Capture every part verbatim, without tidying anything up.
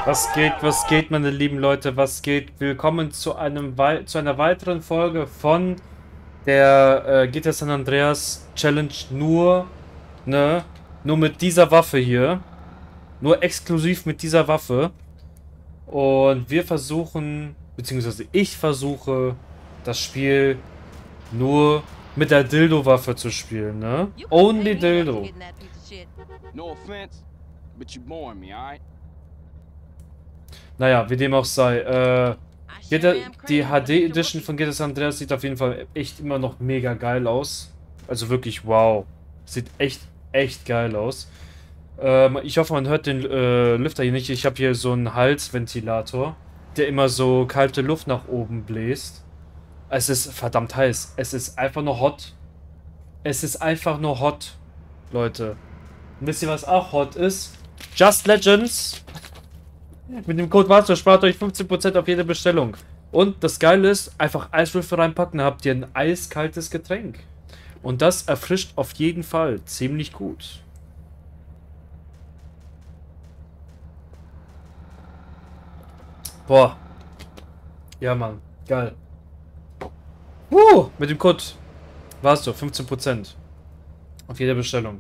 Was geht, was geht, meine lieben Leute, was geht? Willkommen zu einem wei zu einer weiteren Folge von der äh, G T A San Andreas Challenge nur, ne, nur mit dieser Waffe hier. Nur exklusiv mit dieser Waffe. Und wir versuchen, beziehungsweise ich versuche, das Spiel nur mit der Dildo-Waffe zu spielen, ne? Only Dildo. No offense, but you boring me, alright? Naja, wie dem auch sei. Äh, G T A, die H D Edition von G T A San Andreas sieht auf jeden Fall echt immer noch mega geil aus. Also wirklich wow. Sieht echt, echt geil aus. Ähm, ich hoffe, man hört den äh, Lüfter hier nicht. Ich habe hier so einen Halsventilator, der immer so kalte Luft nach oben bläst. Es ist verdammt heiß. Es ist einfach nur hot. Es ist einfach nur hot, Leute. Und wisst ihr, was auch hot ist? Just Legends. Mit dem Code Master spart euch fünfzehn Prozent auf jede Bestellung. Und das Geile ist, einfach Eiswürfel reinpacken, dann habt ihr ein eiskaltes Getränk. Und das erfrischt auf jeden Fall ziemlich gut. Boah. Ja, Mann. Geil. Uh, mit dem Code warst du, fünfzehn Prozent. Auf jede Bestellung.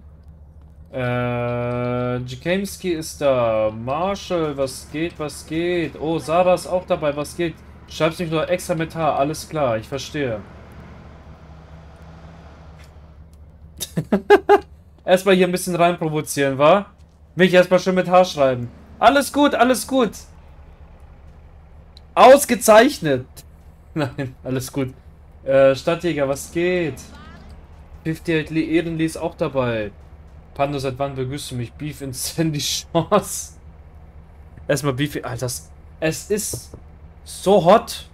Äh, Jikemski ist da. Marshall, was geht, was geht? Oh, Sarah ist auch dabei, was geht? Schreib's nicht nur extra mit H, alles klar, ich verstehe. Erstmal hier ein bisschen rein provozieren, wa? Mich erstmal schön mit H schreiben. Alles gut, alles gut. Ausgezeichnet. Nein, alles gut. Äh, Stadtjäger, was geht? fünfundfünfzig Lee Ehrenlee ist auch dabei. Pando, seit wann begrüßt du mich? Beef in Sandy Shores. Erstmal Beef. Alter, es ist so hot.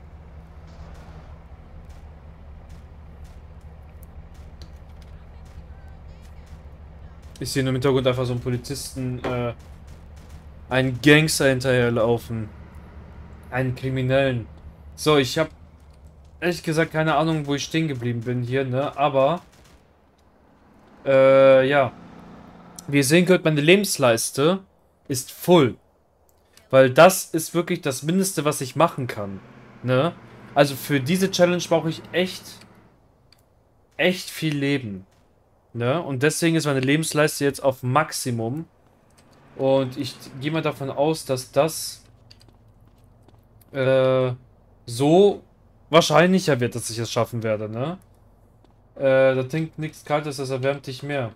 Ich sehe im Hintergrund einfach so einen Polizisten, äh, einen Gangster hinterherlaufen. Einen Kriminellen. So, ich habe ehrlich gesagt keine Ahnung, wo ich stehen geblieben bin hier, ne? Aber Äh, ja. Wie ihr sehen könnt, meine Lebensleiste ist voll. Weil das ist wirklich das Mindeste, was ich machen kann. Ne? Also für diese Challenge brauche ich echt, echt viel Leben. Ne? Und deswegen ist meine Lebensleiste jetzt auf Maximum. Und ich gehe mal davon aus, dass das äh, so wahrscheinlicher wird, dass ich es schaffen werde, ne? Äh, da trinkt nichts Kaltes, das erwärmt dich mehr.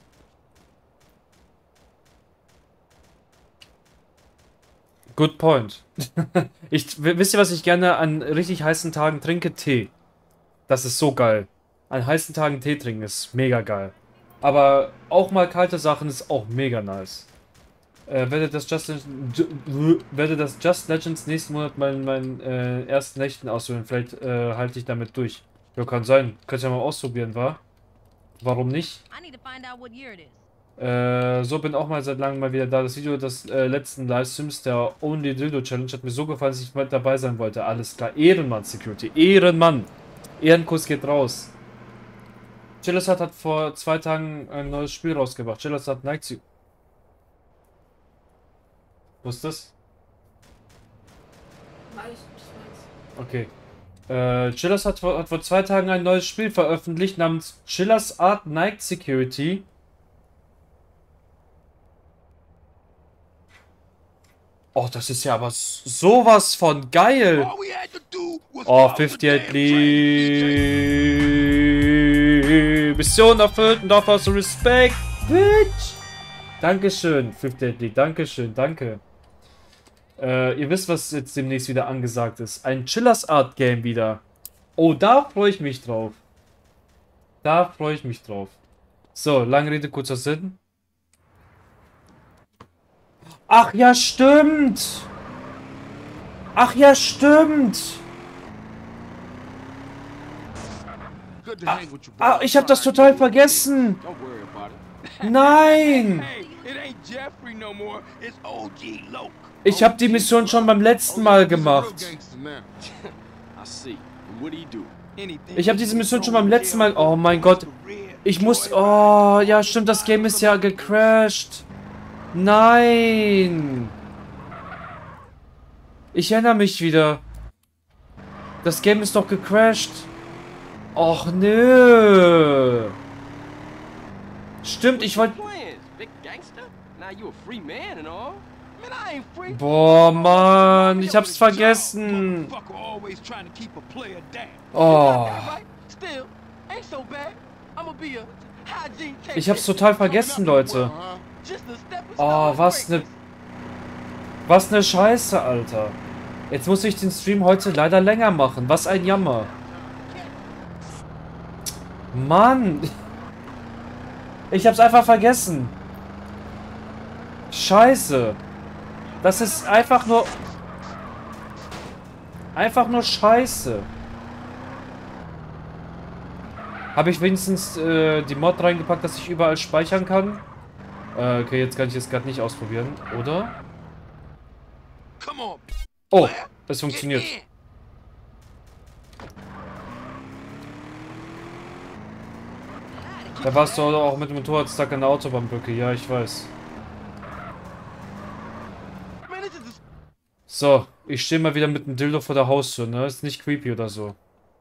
Good point. Ich, wisst ihr, was ich gerne an richtig heißen Tagen trinke? Tee. Das ist so geil. An heißen Tagen Tee trinken ist mega geil. Aber auch mal kalte Sachen ist auch mega nice. Äh, werde das Just werde das Just Legends nächsten Monat meinen mein, äh, ersten Nächten auswählen. Vielleicht äh, halte ich damit durch. Ja, kann sein. Könnt ihr ja mal ausprobieren, wa? Warum nicht? Äh, so bin auch mal seit langem mal wieder da. Das Video des äh, letzten Livestreams, der Only Dildo Challenge, hat mir so gefallen, dass ich mal dabei sein wollte. Alles klar. Ehrenmann, Security. Ehrenmann. Ehrenkuss geht raus. Chillesat hat vor zwei Tagen ein neues Spiel rausgebracht. Chillesat Night Security. Wo ist das? Okay. Äh, Chillers hat vor, hat vor zwei Tagen ein neues Spiel veröffentlicht namens Chillers Art Night Security. Oh, das ist ja aber sowas von geil. Oh, fünfundfünfzig Lee. Mission erfüllt und dafür hast du Respekt, bitch. Dankeschön, fünfundfünfzig Lee. Dankeschön, danke. Äh, ihr wisst, was jetzt demnächst wieder angesagt ist. Ein Chillers Art Game wieder. Oh, da freue ich mich drauf. Da freue ich mich drauf. So, lange Rede, kurzer Sinn. Ach ja, stimmt. Ach ja, stimmt. Ah, ah ich habe das total vergessen. Nein. Ich habe die Mission schon beim letzten Mal gemacht. Ich habe diese Mission schon beim letzten Mal... Oh mein Gott. Ich muss... Oh, ja stimmt, das Game ist ja gecrashed. Nein. Ich erinnere mich wieder. Das Game ist doch gecrashed. Och nö. Stimmt, ich wollte... Boah, Mann, ich hab's vergessen. Oh. Ich hab's total vergessen, Leute. Oh, was ne... Was ne Scheiße, Alter. Jetzt muss ich den Stream heute leider länger machen. Was ein Jammer. Mann. Ich hab's einfach vergessen. Scheiße. Das ist einfach nur... Einfach nur Scheiße. Habe ich wenigstens äh, die Mod reingepackt, dass ich überall speichern kann? Äh, okay, jetzt kann ich es gerade nicht ausprobieren, oder? Oh, das funktioniert. Da warst du auch mit dem Motorrad stuck an der Autobahnbrücke. Ja, ich weiß. So, ich stehe mal wieder mit dem Dildo vor der Haustür, ne? Ist nicht creepy oder so.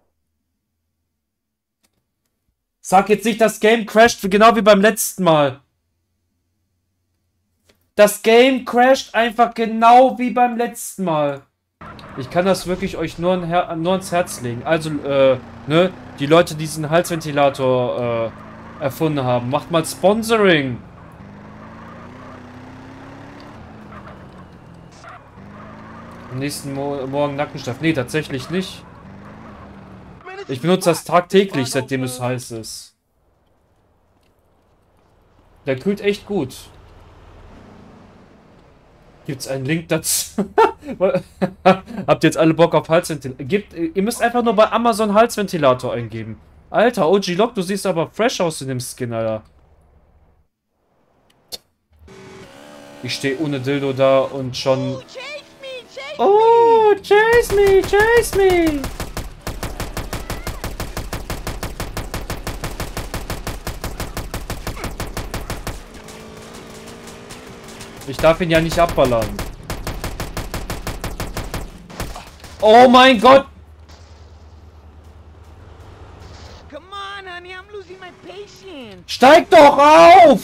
Sag jetzt nicht, das Game crasht, genau wie beim letzten Mal. Das Game crasht einfach genau wie beim letzten Mal. Ich kann das wirklich euch nur, ein Her nur ans Herz legen. Also, äh, ne? Die Leute, die diesen Halsventilator, äh, erfunden haben. Macht mal Sponsoring. Am nächsten Mo Morgen Nackenschlaf. Nee, tatsächlich nicht. Ich benutze das tagtäglich, seitdem es heiß ist. Der kühlt echt gut. Gibt's einen Link dazu? Habt ihr jetzt alle Bock auf Halsventilator? Gibt, ihr müsst einfach nur bei Amazon Halsventilator eingeben. Alter, O G Lock, du siehst aber fresh aus in dem Skin, Alter. Ich stehe ohne Dildo da und schon... Oh, chase me, chase me! Ich darf ihn ja nicht abballern. Oh mein Gott! Steig doch auf!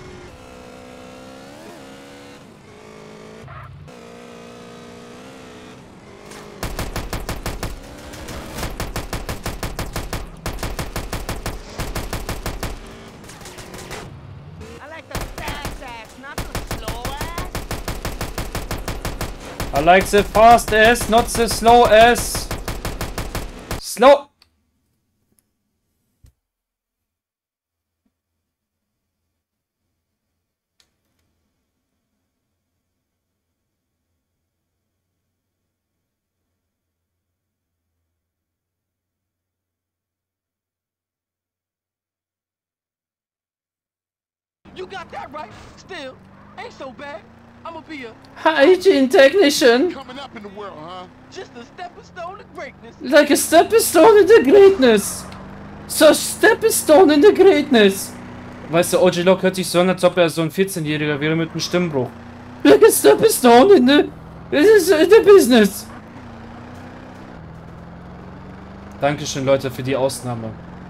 I like the fast ass, not the slow ass. Slow. You got that right. Still, ain't so bad. I'm a be a hygiene technician. coming up in the world, huh? Just a stepping stone to greatness. Like a stepping stone in the greatness. So stepping stone in the greatness. Weißt du, O G Lock hört sich so an, als ob er so ein vierzehnjähriger wäre mit einem Stimmbruch. Like a stepping stone in the, in the business. Dankeschön, Leute, für die Ausnahme.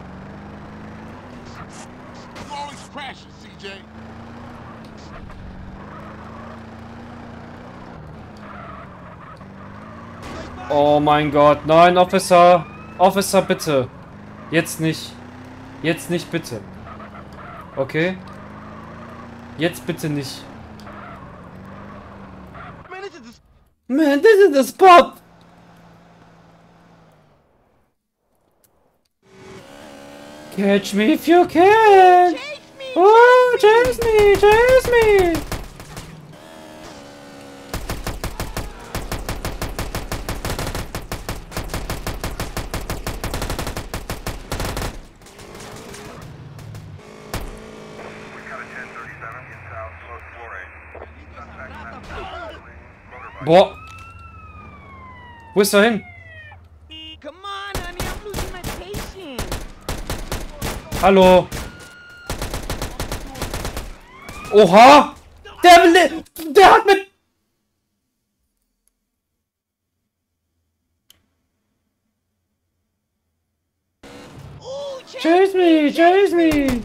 Oh mein Gott, nein, Officer. Officer, bitte. Jetzt nicht. Jetzt nicht, bitte. Okay? Jetzt bitte nicht. Man, this is the spot. Catch me if you can. Oh, chase me, chase me. Boah. Wo ist er hin? Hallo. Oha. Der, der hat mit... chase me!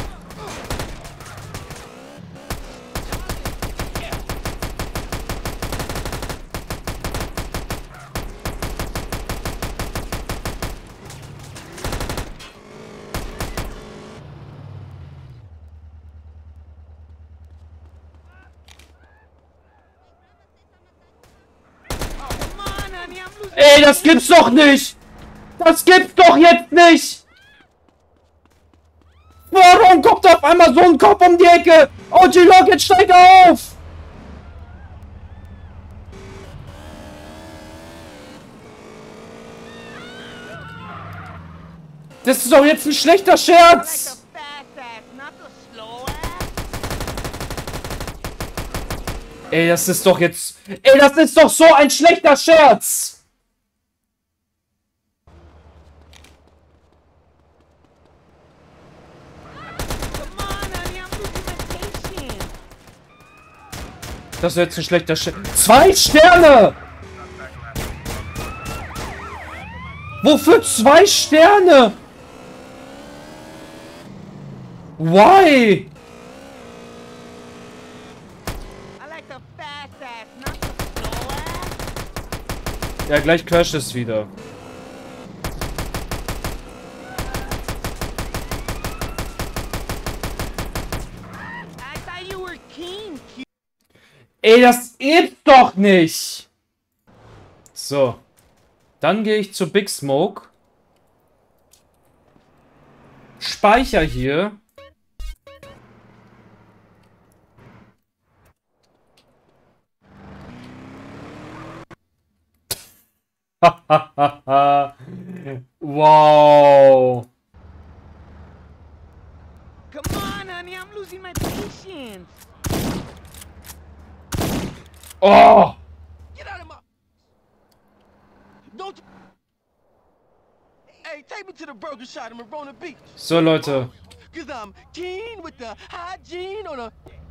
Ey, das gibt's doch nicht! Das gibt's doch jetzt nicht! Warum kommt auf einmal so ein Kopf um die Ecke? O G Log, jetzt steig auf! Das ist doch jetzt ein schlechter Scherz! Ey, das ist doch jetzt... Ey, das ist doch so ein schlechter Scherz! Das ist jetzt ein schlechter Scherz. Zwei Sterne! Wofür zwei Sterne? Why? Ja, gleich crasht es wieder. Ey, das gibt's doch nicht! So. Dann gehe ich zu Big Smoke. Speicher hier. Wow. Come on, honey, I'm losing my patience. Oh! Get out of my... Don't... Hey, take me to the burger shop in Marona Beach. So, Leute. Cause I'm keen with the hygiene on a...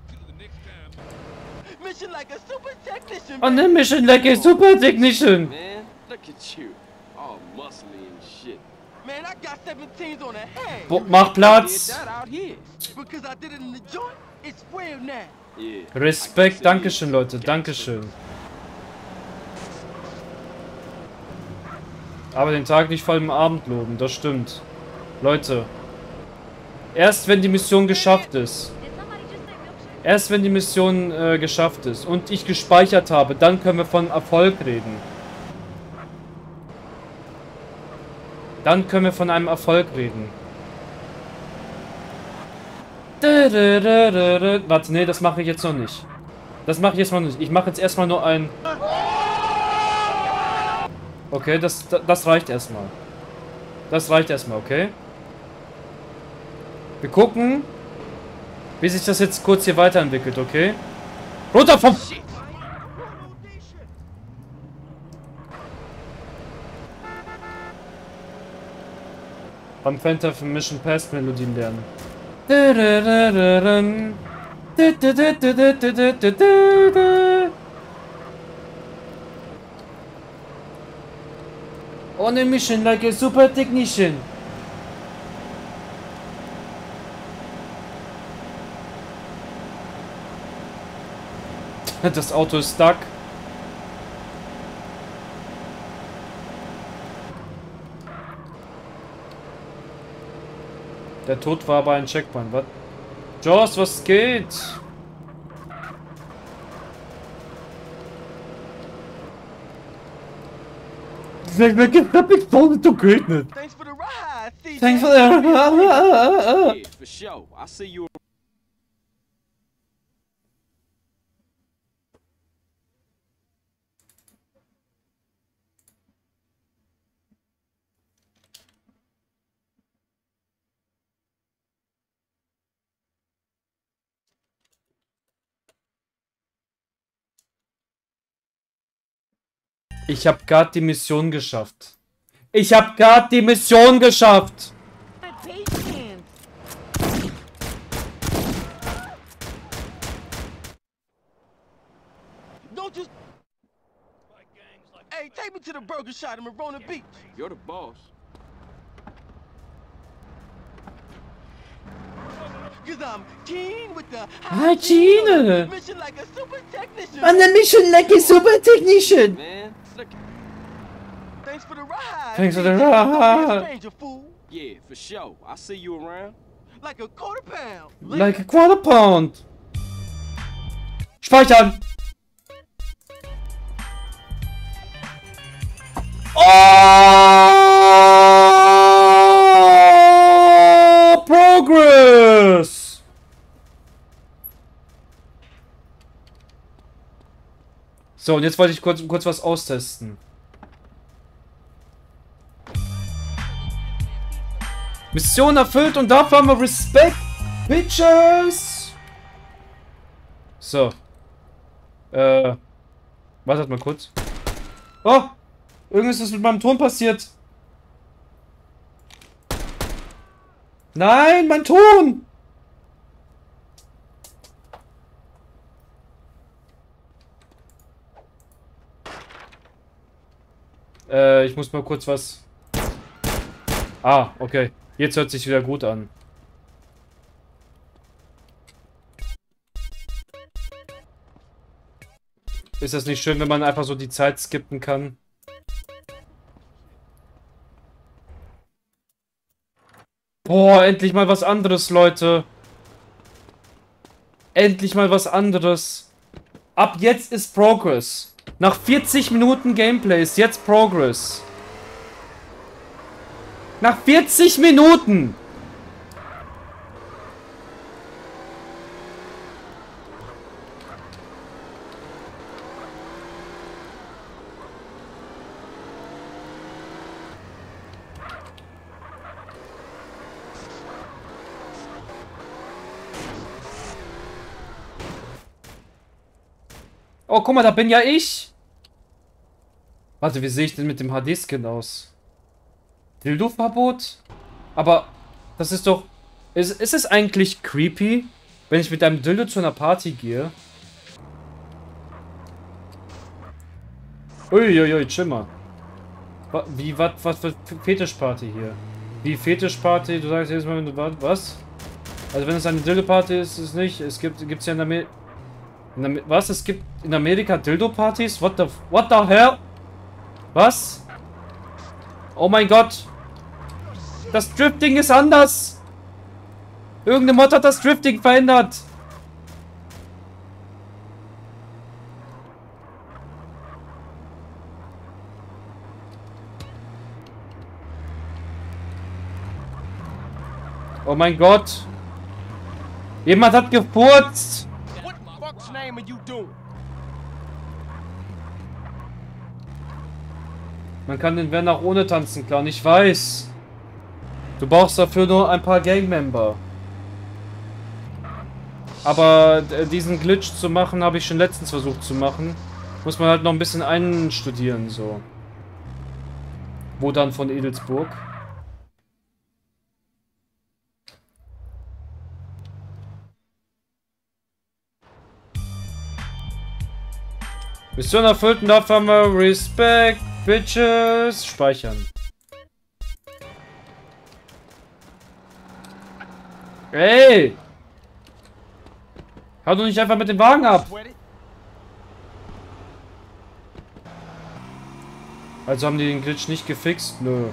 Mission like a super technician. On a mission like a super technician. Man, look at you. All muscly and shit. Man, I got seventeens on the head. Bo mach Platz. That out here. Because I did it in the joint, it's real now. Yeah. Respekt, Dankeschön, Leute, Dankeschön. Aber den Tag nicht vor dem Abend loben, das stimmt. Leute. Erst wenn die Mission geschafft ist. Erst wenn die Mission äh, geschafft ist und ich gespeichert habe, dann können wir von Erfolg reden. Dann können wir von einem Erfolg reden. Warte, nee, das mache ich jetzt noch nicht. Das mache ich jetzt noch nicht. Ich mache jetzt erstmal nur ein... Okay, das, das reicht erstmal. Das reicht erstmal, okay? Wir gucken, wie sich das jetzt kurz hier weiterentwickelt, okay? Runter vom... Beim Fanta für Mission Past Melodien lernen. On a mission like a super technician. Das Auto ist stuck. Der Tod war aber ein Checkpoint, was? Jaws, was geht? Thanks for the ride, C J. Thanks for the... Yeah, for sure. I see you. Ich habe gerade die Mission geschafft. Ich habe gerade die Mission geschafft. Don't just... Hey, take me to the burger shop in Marona Beach. You're the boss. Hygiene! On a mission like a super technician! Thanks for the ride! Thanks for the ride! Yeah, for sure. I'll see you around. Like a quarter pound! Like a quarter pound! Speichern! Oh! Progress! So, und jetzt wollte ich kurz, kurz was austesten. Mission erfüllt und dafür haben wir Respekt, Bitches! So. Äh. Wartet mal kurz. Oh! Irgendwas ist mit meinem Ton passiert. Nein, mein Ton! Äh, ich muss mal kurz was... Ah, okay. Jetzt hört sich wieder gut an. Ist das nicht schön, wenn man einfach so die Zeit skippen kann? Boah, endlich mal was anderes, Leute. Endlich mal was anderes. Ab jetzt ist Progress. Nach vierzig Minuten Gameplay ist jetzt Progress. Nach vierzig Minuten! Oh, guck mal, da bin ja ich! Warte, wie sehe ich denn mit dem H D-Skin aus? Dildo-Verbot? Aber das ist doch... Ist, ist es eigentlich creepy, wenn ich mit einem Dildo zu einer Party gehe? Uiuiui, chill mal. Wie, was, was für Fetischparty hier? Wie Fetischparty? Du sagst jedes Mal, wenn du... Was? Also wenn es eine Dildo-Party ist, ist es nicht. Es gibt gibt's ja in Amerika... Amer was? Es gibt in Amerika Dildo-Partys? What the... What the hell? Was? Oh mein Gott. Das Drifting ist anders. Irgendeine Mod hat das Drifting verändert. Oh mein Gott. Jemand hat gefurzt. Man kann den Werner auch ohne tanzen, klar. Ich weiß. Du brauchst dafür nur ein paar Gangmember. Aber diesen Glitch zu machen, habe ich schon letztens versucht zu machen. Muss man halt noch ein bisschen einstudieren, so. Wo dann von Edelsburg? Mission erfüllt und dafür haben wir Respekt, Bitches. Speichern. Ey! Hau doch nicht einfach mit dem Wagen ab! Also haben die den Glitch nicht gefixt? Nö.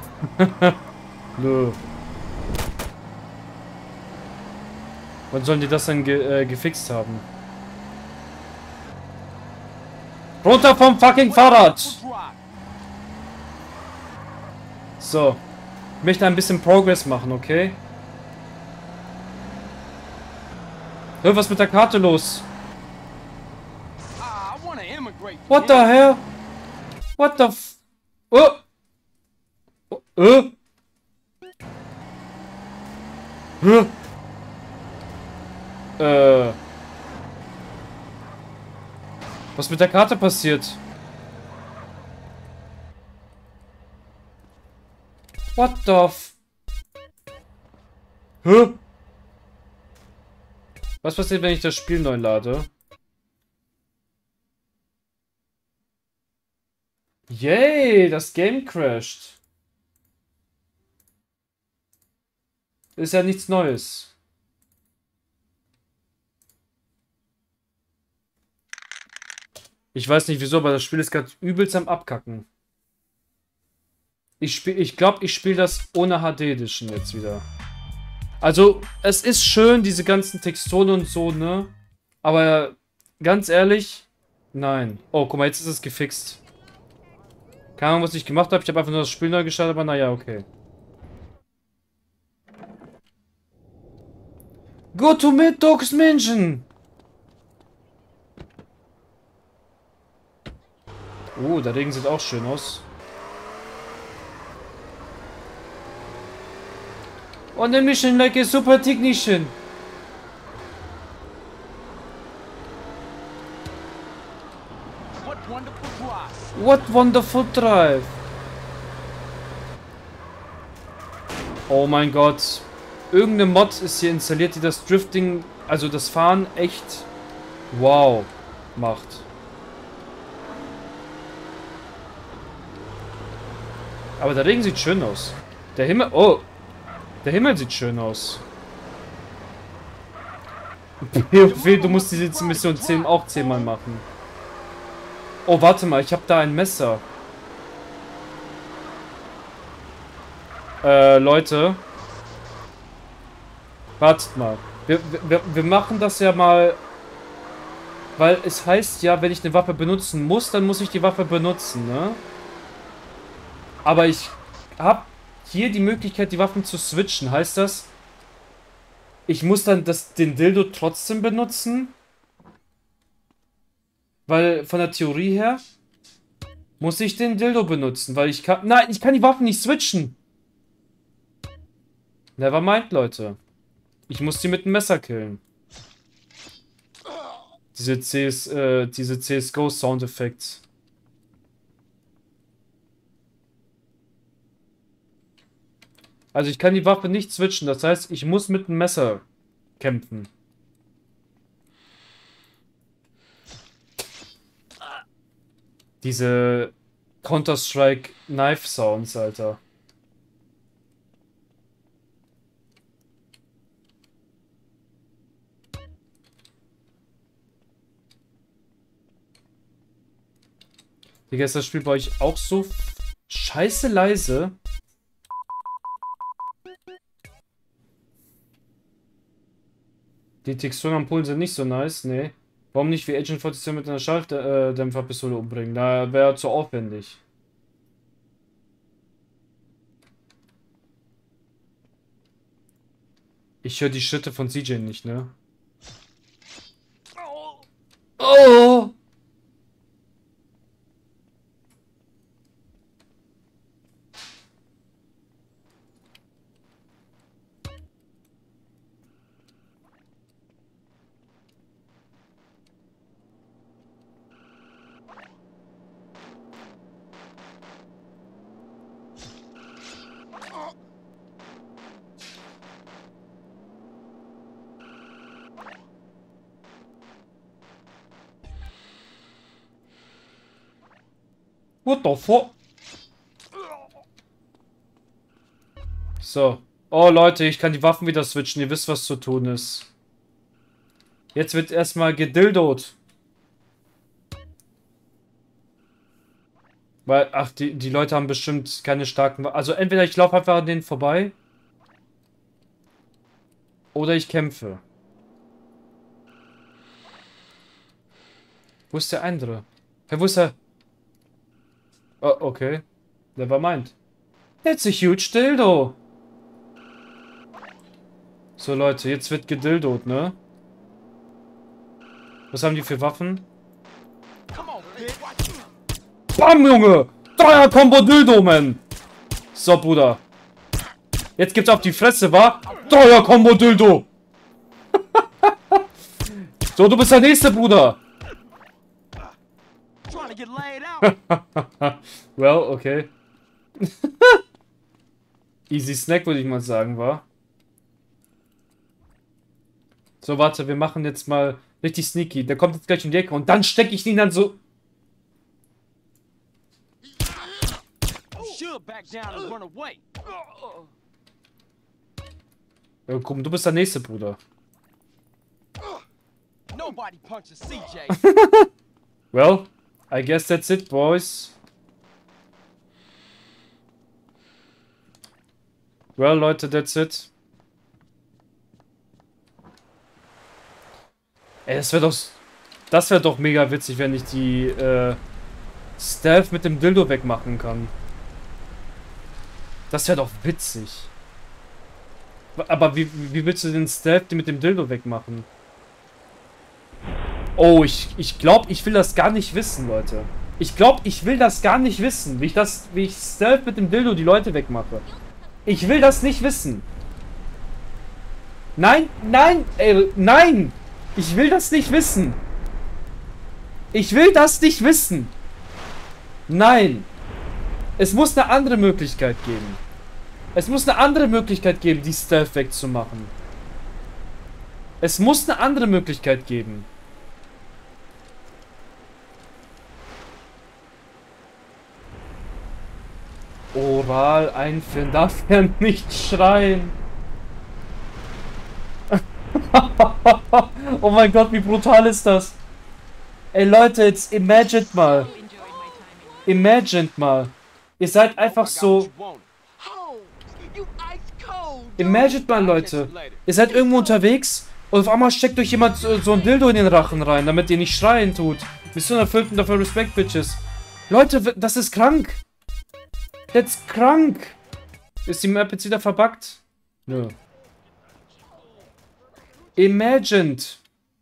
Nö. Wann sollen die das denn ge äh, gefixt haben? Runter vom fucking Fahrrad! So. Ich möchte ein bisschen Progress machen, okay? Hör, was mit der Karte los? What the hell? What the f... Oh! Oh, äh? Hä? Äh... Was mit der Karte passiert? What the f... Hä? Was passiert, wenn ich das Spiel neu lade? Yay, das Game crasht. Ist ja nichts Neues. Ich weiß nicht wieso, aber das Spiel ist gerade übelst am Abkacken. Ich spiel, ich glaube, ich spiele das ohne H D Edition jetzt wieder. Also, es ist schön, diese ganzen Texturen und so, ne? Aber ganz ehrlich, nein. Oh, guck mal, jetzt ist es gefixt. Keine Ahnung, was ich gemacht habe. Ich habe einfach nur das Spiel neu gestartet, aber naja, okay. Go to Mad Dogs Mansion! Oh, der Regen sieht auch schön aus. On a mission like a super technician. What wonderful drive. What wonderful drive. Oh mein Gott. Irgendeine Mod ist hier installiert, die das Drifting, also das Fahren echt wow macht. Aber der Regen sieht schön aus. Der Himmel, oh. Der Himmel sieht schön aus. P O W, du musst diese Mission zehn auch zehnmal machen. Oh, warte mal, ich habe da ein Messer. Äh, Leute. Wartet mal. Wir, wir, wir machen das ja mal... Weil es heißt ja, wenn ich eine Waffe benutzen muss, dann muss ich die Waffe benutzen, ne? Aber ich habe hier die Möglichkeit, die Waffen zu switchen. Heißt das, ich muss dann das, den Dildo trotzdem benutzen? Weil von der Theorie her muss ich den Dildo benutzen, weil ich kann... Nein, ich kann die Waffen nicht switchen. Nevermind, Leute. Ich muss die mit dem Messer killen. Diese C S, äh, diese C S G O Soundeffekte. Also ich kann die Waffe nicht switchen, das heißt, ich muss mit dem Messer kämpfen. Diese Counter-Strike Knife Sounds, Alter. Digga, ist das Spiel bei euch auch so scheiße leise? Die Texturen am Polen sind nicht so nice, nee. Warum nicht wie Agent vierzehn mit einer Schalldämpferpistole umbringen? Da wäre zu aufwendig. Ich höre die Schritte von C J nicht, ne? Oh! What the fuck? So. Oh Leute, ich kann die Waffen wieder switchen. Ihr wisst, was zu tun ist. Jetzt wird erstmal gedildot. Weil, ach, die, die Leute haben bestimmt keine starken... Also entweder ich laufe einfach an denen vorbei. Oder ich kämpfe. Wo ist der andere? Hey, wo ist er? Oh, okay. Never mind. That's a huge dildo. So, Leute, jetzt wird gedildot, ne? Was haben die für Waffen? Bam, Junge! Dreier-Kombo Dildo, man! So, Bruder. Jetzt gibt's auf die Fresse, wa? Dreier-Kombo Dildo! So, du bist der Nächste, Bruder! Well, okay. Easy Snack, würde ich mal sagen, wa? So, warte, wir machen jetzt mal richtig sneaky. Der kommt jetzt gleich um die Ecke und dann stecke ich ihn dann so... Ja, komm, du bist der Nächste, Bruder. Well, I guess that's it, boys. Well, Leute, that's it. Ey, das wäre doch... Das wäre doch mega witzig, wenn ich die, äh... Stealth mit dem Dildo wegmachen kann. Das wäre doch witzig. Aber wie, wie willst du den Stealth mit dem Dildo wegmachen? Oh, ich, ich glaube, ich will das gar nicht wissen, Leute. Ich glaube, ich will das gar nicht wissen, wie ich das, wie ich Stealth mit dem Dildo die Leute wegmache. Ich will das nicht wissen. Nein, nein, ey, nein! Ich will das nicht wissen. Ich will das nicht wissen. Nein. Es muss eine andere Möglichkeit geben. Es muss eine andere Möglichkeit geben, die Stealth wegzumachen. Es muss eine andere Möglichkeit geben. Oral einführen, darf er nicht schreien. Oh mein Gott, wie brutal ist das? Ey Leute, jetzt imagined mal. Imagined mal. Ihr seid einfach so... Imagined mal, Leute. Ihr seid irgendwo unterwegs und auf einmal steckt euch jemand so, so ein Dildo in den Rachen rein, damit ihr nicht schreien tut. Mission erfüllt und dafür Respekt, Bitches. Leute, das ist krank. Das ist krank. Ist die Map jetzt wieder verbuggt? Nö. Imagined.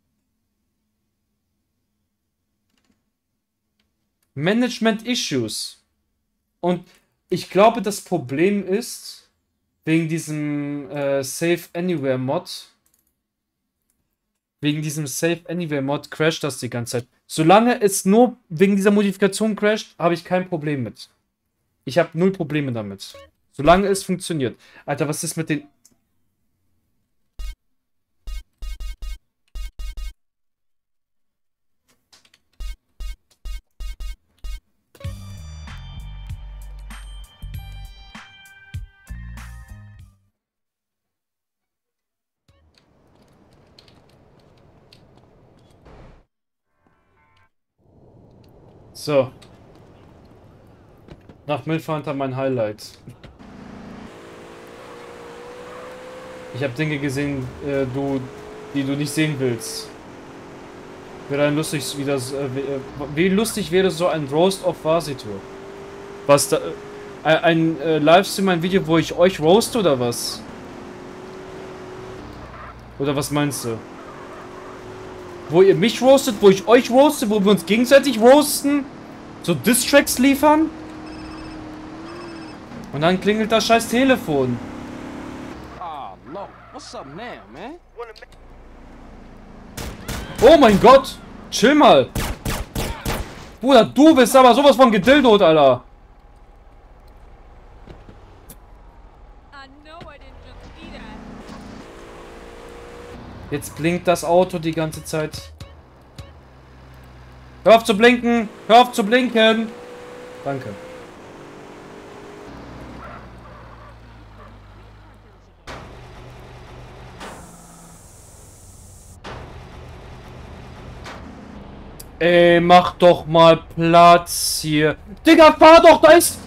Management Issues. Und ich glaube, das Problem ist, wegen diesem äh, Save Anywhere Mod, wegen diesem Save Anywhere Mod crasht das die ganze Zeit. Solange es nur wegen dieser Modifikation crasht, habe ich kein Problem mit. Ich habe null Probleme damit. Solange es funktioniert. Alter, was ist mit den... So. Nach Milfhunter mein Highlight. Ich habe Dinge gesehen, äh, du, die du nicht sehen willst. Wäre ein lustig, wie das, äh, wie, äh, wie lustig wäre so ein Roast of Vasito? Was da, äh, ein äh, Livestream, ein Video, wo ich euch roaste oder was? Oder was meinst du? Wo ihr mich roastet, wo ich euch roaste, wo wir uns gegenseitig roasten? So Distracks liefern? Und dann klingelt das scheiß Telefon. Oh mein Gott! Chill mal! Bruder, du bist aber sowas von gedildot, Alter! Jetzt blinkt das Auto die ganze Zeit. Hör auf zu blinken! Hör auf zu blinken! Danke. Ey, mach doch mal Platz hier. Digga, fahr doch, da ist...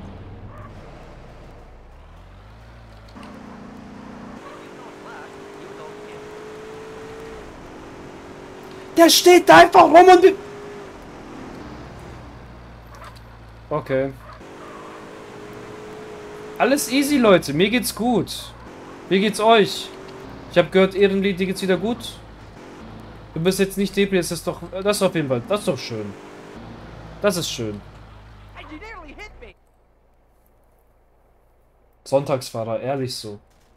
Der steht da einfach rum und... Okay. Alles easy, Leute. Mir geht's gut. Wie geht's euch? Ich habe gehört, Ehrenlied, dir geht's wieder gut. Du bist jetzt nicht Depri, das ist doch... Das ist auf jeden Fall... Das ist doch schön. Das ist schön. Sonntagsfahrer, ehrlich so.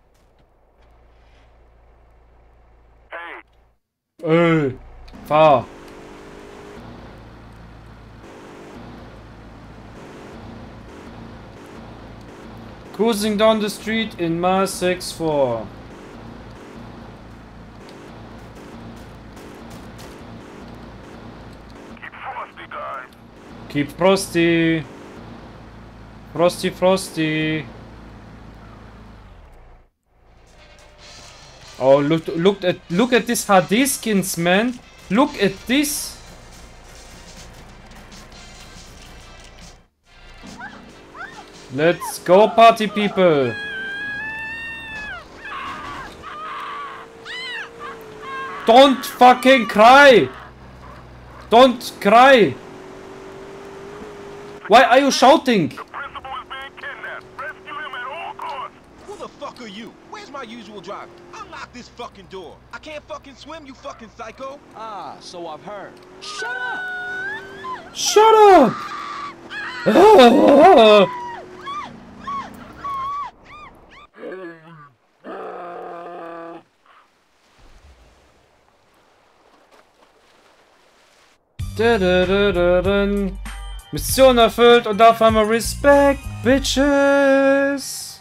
Ey, fahr. Cruising down the street in my six four. Keep frosty. Frosty, frosty. Oh, look, look at, look at this H D skins, man. Look at this. Let's go, Party People! Don't fucking cry! Don't cry! Why are you shouting? The principal is being kidnapped. Rescue him at all costs. Who the fuck are you? Where's my usual driver? Unlock this fucking door. I can't fucking swim, you fucking psycho. Ah, so I've heard. Shut up! Shut up! Ah! Mission erfüllt und dafür haben wir Respekt, Bitches.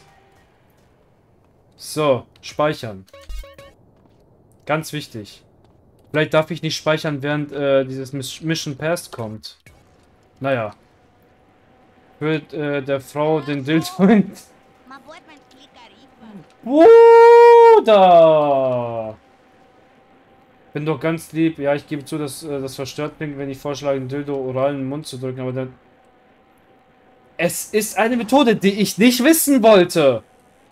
So, speichern. Ganz wichtig. Vielleicht darf ich nicht speichern, während äh, dieses Mission Past kommt. Naja. Wird äh, der Frau den Dildo in... Bruder! Bin doch ganz lieb. Ja, ich gebe zu, dass äh, das verstört klingt, wenn ich vorschlage, den Dildo oral in den Mund zu drücken, aber dann... Es ist eine Methode, die ich nicht wissen wollte.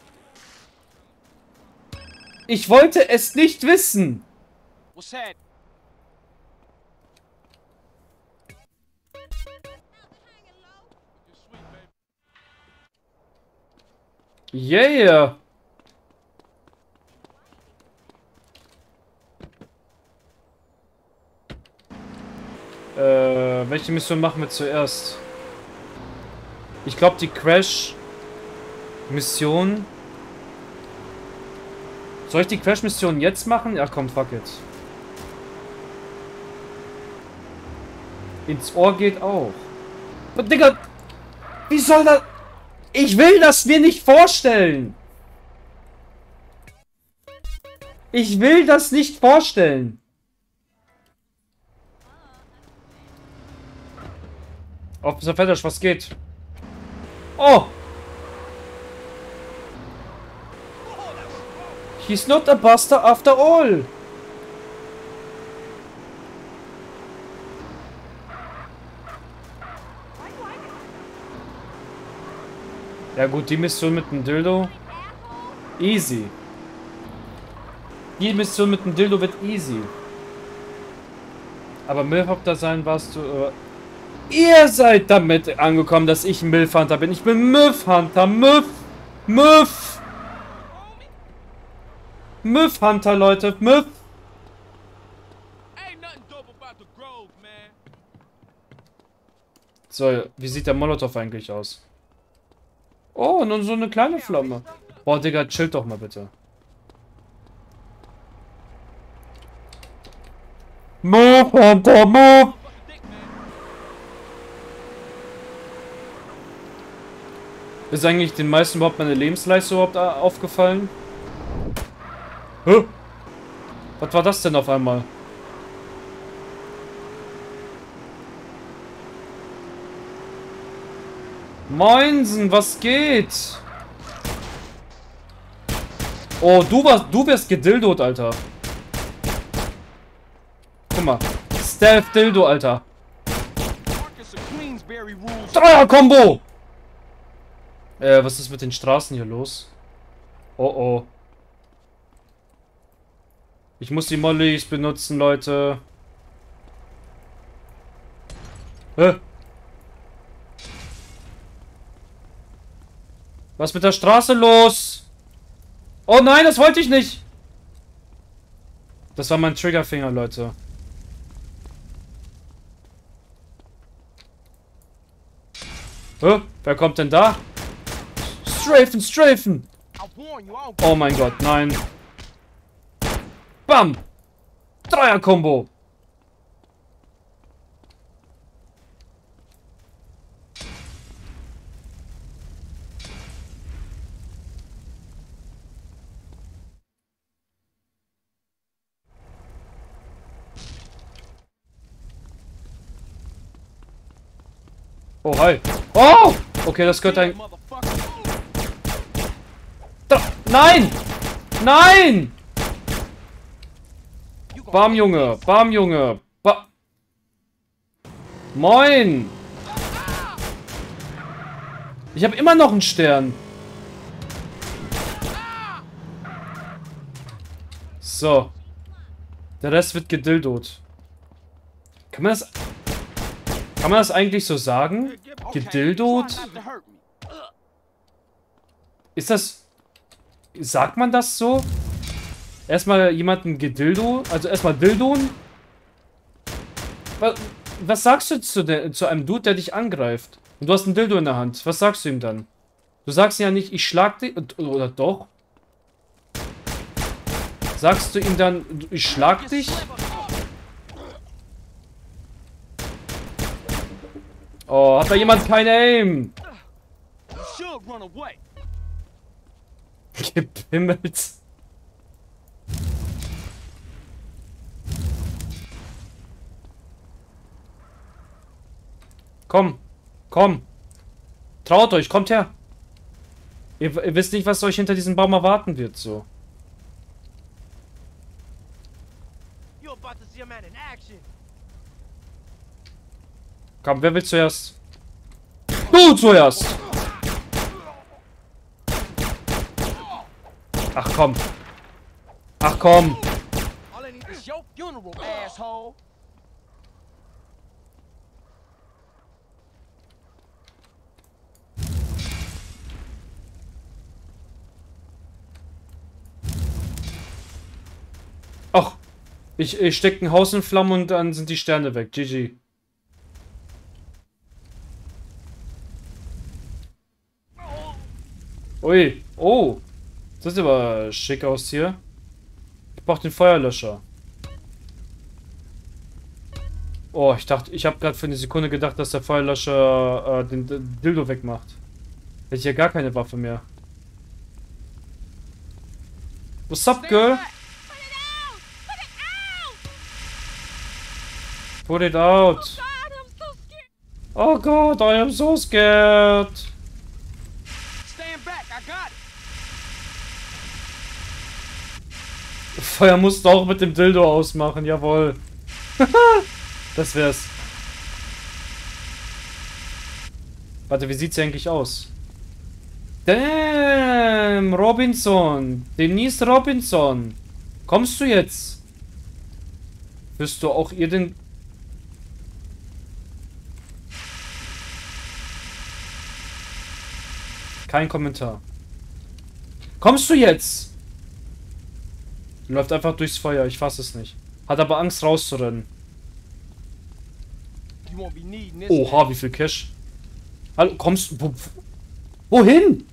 Ich wollte es nicht wissen. What's that? Yeah. Äh, welche Mission machen wir zuerst? Ich glaube die Crash-Mission. Soll ich die Crash-Mission jetzt machen? Ja komm, fuck it. Ins Ohr geht auch. Aber, Digga, wie soll das... Ich will das mir nicht vorstellen. Ich will das nicht vorstellen. Officer Fettisch, was geht? Oh! He's not a buster after all. Ja gut, die Mission mit dem Dildo. Easy. Die Mission mit dem Dildo wird easy. Aber Milfhunter sein warst du... Äh Ihr seid damit angekommen, dass ich ein Milfhunter bin. Ich bin Milfhunter. Milf. Milf. Milfhunter, Leute. Milf. So, wie sieht der Molotow eigentlich aus? Oh, nun so eine kleine Flamme. Boah, Digga, chillt doch mal bitte. Milfhunter, Milf. Ist eigentlich den meisten überhaupt meine Lebensleistung überhaupt aufgefallen? Hä? Was war das denn auf einmal? Moinsen, was geht? Oh, du warst, du wirst gedildot, Alter. Guck mal. Stealth Dildo, Alter. Dreier-Kombo! Äh, was ist mit den Straßen hier los? Oh oh. Ich muss die Mollys benutzen, Leute. Hä? Was ist mit der Straße los? Oh nein, das wollte ich nicht. Das war mein Triggerfinger, Leute. Hä? Wer kommt denn da? Strafen, Strafen! Oh mein Gott, nein. Bam! Dreier-Kombo! Oh, hi. Oh! Okay, das gehört ein... Da, nein! Nein! Bam, Junge! Bam, Junge! Ba Moin! Ich habe immer noch einen Stern. So. Der Rest wird gedildot. Kann man das... Kann man das eigentlich so sagen? Gedildot? Ist das... Sagt man das so? Erstmal jemanden gedildo? Also erstmal Dildon? Was, was sagst du zu, der, zu einem Dude, der dich angreift? Und du hast ein Dildo in der Hand. Was sagst du ihm dann? Du sagst ja nicht, ich schlag dich... Oder doch? Sagst du ihm dann, ich schlag dich? Oh, hat da jemand keine Aim? Gepimmelt. Komm, komm. Traut euch, kommt her. Ihr, ihr wisst nicht, was euch hinter diesem Baum erwarten wird, so. Komm, wer will zuerst? Du zuerst! Ach komm. Ach komm. Ach. Ich, ich stecke ein Haus in Flammen und dann sind die Sterne weg. G G. Ui. Oh. Das sieht aber schick aus hier. Ich brauche den Feuerlöscher. Oh, ich dachte, ich habe gerade für eine Sekunde gedacht, dass der Feuerlöscher äh, den, den Dildo wegmacht. Hätte ich ja gar keine Waffe mehr. What's up, girl? Put it out. Oh Gott, I am so scared. Feuer musst du auch mit dem Dildo ausmachen, jawohl. Das wär's. Warte, wie sieht's eigentlich aus? Damn, Robinson. Denise Robinson. Kommst du jetzt? Wirst du auch ihr den... Kein Kommentar. Kommst du jetzt? Läuft einfach durchs Feuer, ich fass es nicht. Hat aber Angst rauszurennen. Oha, wie viel Cash. Hallo, kommst du... Wo, wohin?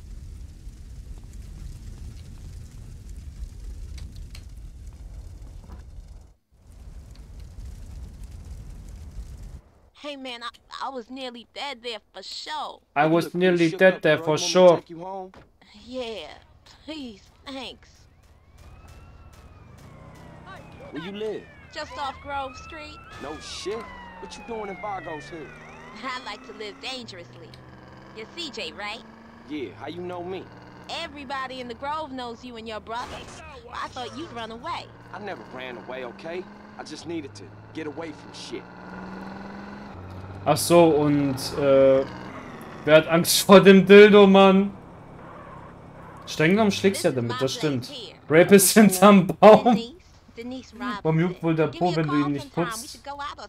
Hey man, I, I was nearly dead there for sure. I was nearly dead there for sure. Yeah, please, thanks. Where you live? Just off Grove Street. No shit. What you doing in Vargo's hood? I like to live dangerously. You're C J, right? Yeah, how you know me? Everybody in the Grove knows you and your brother. I thought you'd run away. I never ran away, okay? I just needed to get away from shit. Ach so, und äh, wer hat Angst vor dem Dildo, Mann? Streng genommen schlägst ja damit, das stimmt. Rape ist hinterm Baum. Warum juckt wohl der Po, wenn du ihn nicht putzt?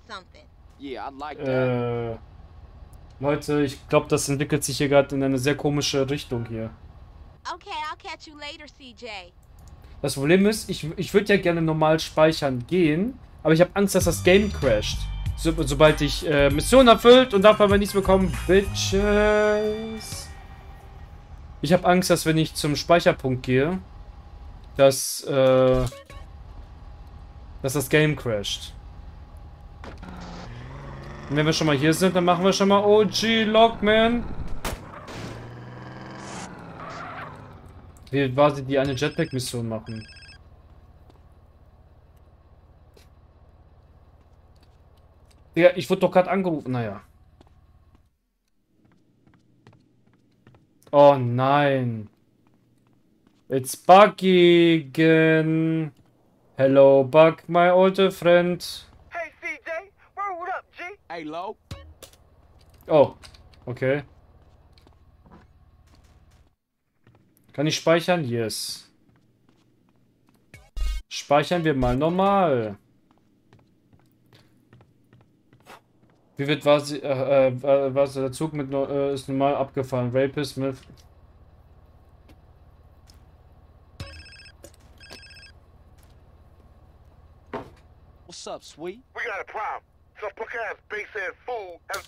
Äh, Leute, ich glaube, das entwickelt sich hier gerade in eine sehr komische Richtung hier. Das Problem ist, ich, ich würde ja gerne normal speichern gehen, aber ich habe Angst, dass das Game crasht. So, sobald ich äh, Mission erfüllt und darf aber nichts bekommen. Bitches. Ich habe Angst, dass wenn ich zum Speicherpunkt gehe, dass, äh, dass das Game crasht. Und wenn wir schon mal hier sind, dann machen wir schon mal O G Lockman. Wie quasi die eine Jetpack-Mission machen. Ja, ich wurde doch gerade angerufen. Naja. Oh nein. It's Buggy again. Hello, Bug, my old friend. Hey, C J, word up, G? Hey, Lo. Oh, okay. Kann ich speichern? Yes. Speichern wir mal normal. Wie wird was, äh, äh, was der Zug mit äh, ist normal abgefahren? Rapist mit. What's up, sweet? We got a problem. Some punk-ass base-ass fool has...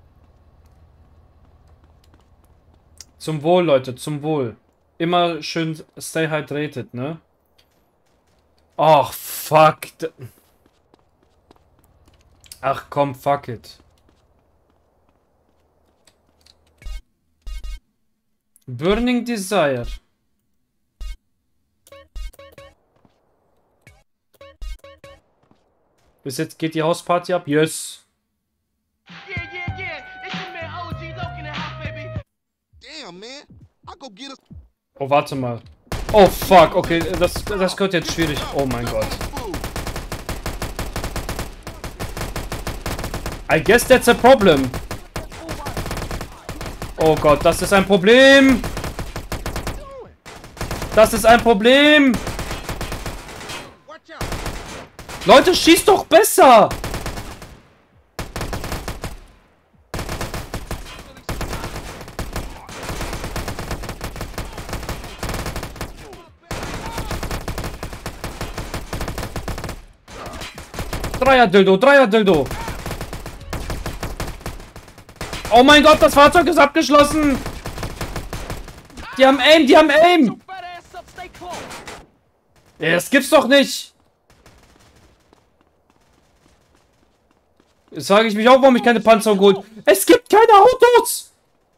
Zum Wohl, Leute, zum Wohl. Immer schön stay hydrated, ne? Ach, fuck. Ach komm, fuck it. Burning Desire. Bis jetzt geht die Hausparty ab? Yes. Yeah, yeah, yeah. It's your man O G Loke in the house, baby. Damn, man. I'll go get us... Oh, warte mal. Oh, fuck. Okay, das, das wird jetzt schwierig. Oh mein Gott. I guess that's a problem. Oh Gott, das ist ein Problem. Das ist ein Problem. Leute, schießt doch besser. Dreier-Dildo, Dreier-Dildo. Oh mein Gott, das Fahrzeug ist abgeschlossen. Die haben Aim, die haben Aim. Ja, das gibt's doch nicht. Jetzt frage ich mich auch, warum ich keine Panzerung geholt. Es gibt keine Autos.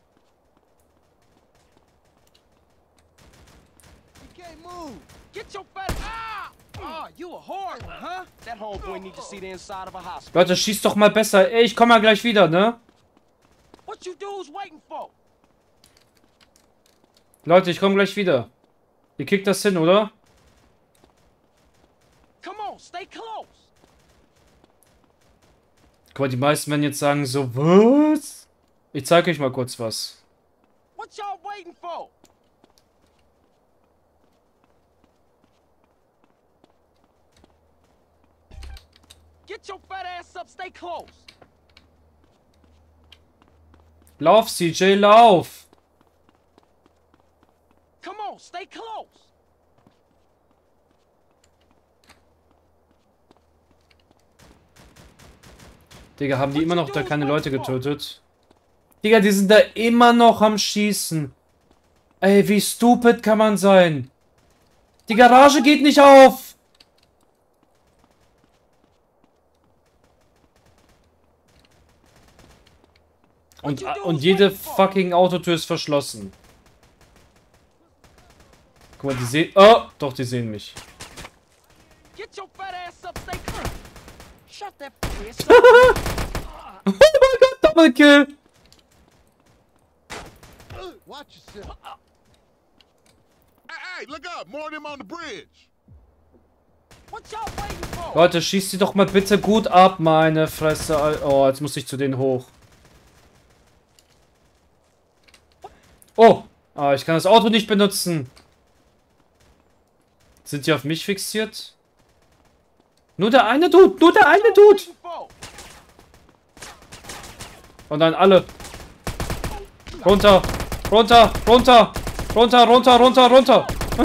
Leute, schießt doch mal besser. Ey, ich komme ja gleich wieder, ne? Leute, ich komme gleich wieder. Ihr kriegt das hin, oder? Guck mal, die meisten werden jetzt sagen so, was? Ich zeige euch mal kurz was. Lauf, C J, lauf! Digga, haben die immer noch da keine Leute getötet? Digga, die sind da immer noch am Schießen. Ey, wie stupid kann man sein? Die Garage geht nicht auf! Und, und jede fucking Autotür ist verschlossen. Guck mal, die sehen... Oh, doch, die sehen mich. Oh mein Gott, Double Kill! Leute, schießt sie doch mal bitte gut ab, meine Fresse. Oh, jetzt muss ich zu denen hoch. Oh, ah, ich kann das Auto nicht benutzen. Sind die auf mich fixiert? Nur der eine Dude, nur der eine Dude. Und dann alle. Runter, runter, runter, runter, runter, runter, runter.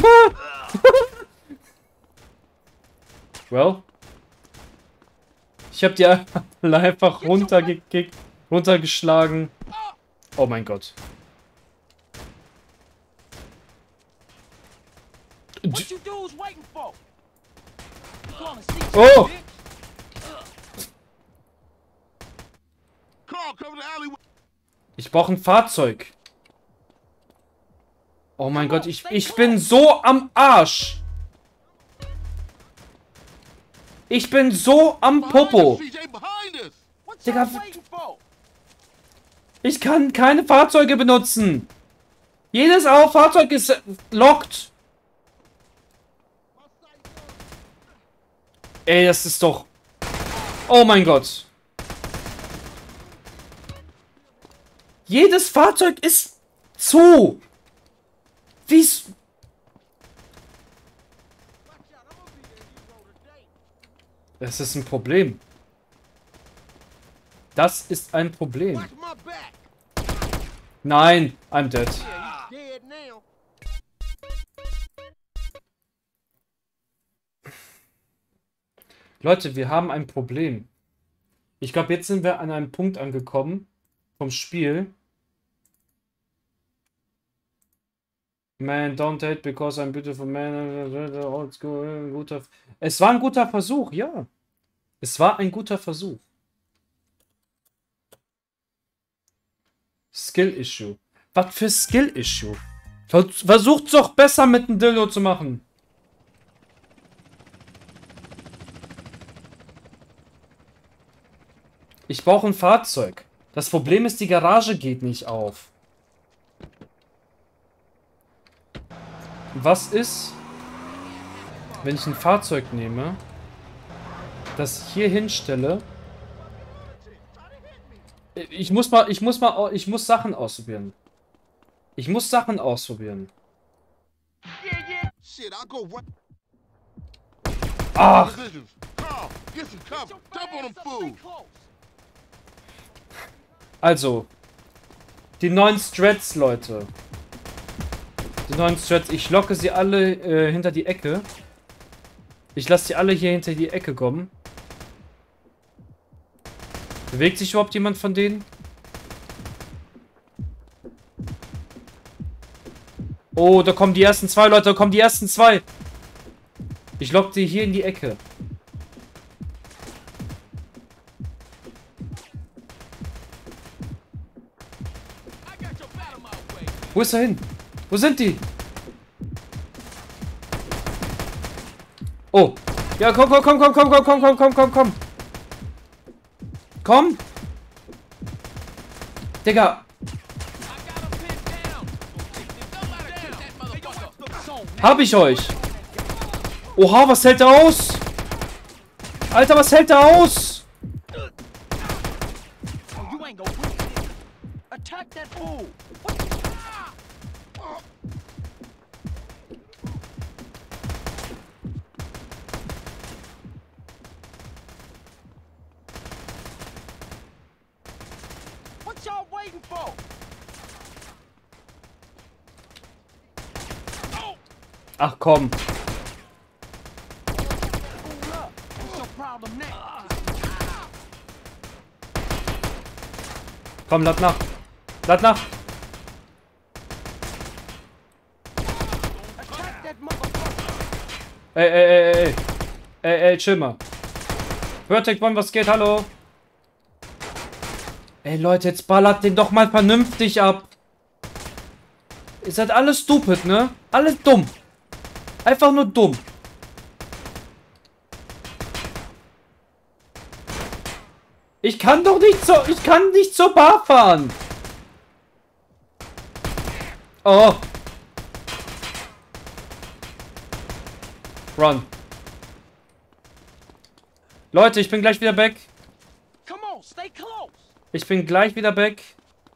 Well. Ich hab die alle einfach runtergekickt, runtergeschlagen. Oh mein Gott. Oh! Ich brauche ein Fahrzeug. Oh mein Gott, ich, ich bin so am Arsch. Ich bin so am Popo. Digga, ich kann keine Fahrzeuge benutzen. Jedes Fahrzeug ist locked. Ey, das ist doch... Oh mein Gott. Jedes Fahrzeug ist zu. Wie... Das ist ein Problem. Das ist ein Problem. Watch my back. Nein, I'm dead. Yeah, he's dead now. Leute, wir haben ein Problem. Ich glaube, jetzt sind wir an einem Punkt angekommen vom Spiel. Man, don't hate because I'm beautiful man. Old school, guter. Es war ein guter Versuch, ja. Es war ein guter Versuch. Skill-Issue. Was für Skill-Issue? Versucht's doch besser mit dem Dildo zu machen. Ich brauche ein Fahrzeug. Das Problem ist, die Garage geht nicht auf. Was ist, wenn ich ein Fahrzeug nehme, das hier hinstelle? Ich muss mal, ich muss mal, ich muss Sachen ausprobieren. Ich muss Sachen ausprobieren. Shit, I'll go right. Ach! Carl, get some cover. Jump on them fools. Also, die neuen Strats, Leute. Die neuen Strats. Ich locke sie alle äh, hinter die Ecke. Ich lasse sie alle hier hinter die Ecke kommen. Bewegt sich überhaupt jemand von denen? Oh, da kommen die ersten zwei, Leute. Da kommen die ersten zwei. Ich locke die hier in die Ecke. Wo ist er hin? Wo sind die? Oh. Ja, komm, komm, komm, komm, komm, komm, komm, komm, komm, komm, komm. Komm. Digga. Hab ich euch. Oha, was hält er aus? Alter, was hält er aus? Ach komm. Komm, lad nach. Lad nach. Ey, ey, ey, ey. Ey, ey, chill mal. Vertec One, was geht? Hallo? Ey, Leute, jetzt ballert den doch mal vernünftig ab. Ihr seid alles stupid, ne? Alles dumm. Einfach nur dumm. Ich kann doch nicht so... Ich kann nicht zur Bar fahren. Oh. Run. Leute, ich bin gleich wieder back. Ich bin gleich wieder back.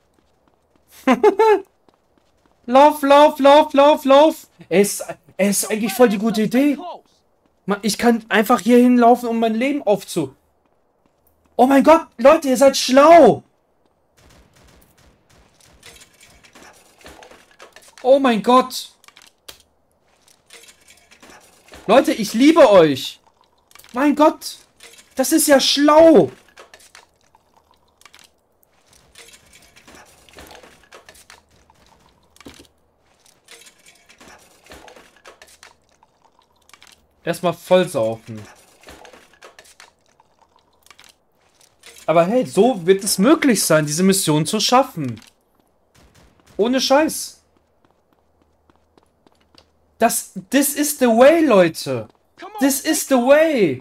Lauf, lauf, lauf, lauf, lauf. Es, es ist eigentlich voll die gute Idee. Ich kann einfach hier hinlaufen, um mein Leben aufzu... Oh mein Gott, Leute, ihr seid schlau. Oh mein Gott. Leute, ich liebe euch. Mein Gott, das ist ja schlau. Erstmal vollsaufen. Aber hey, so wird es möglich sein, diese Mission zu schaffen. Ohne Scheiß. Das, this is the way, Leute. This is the way.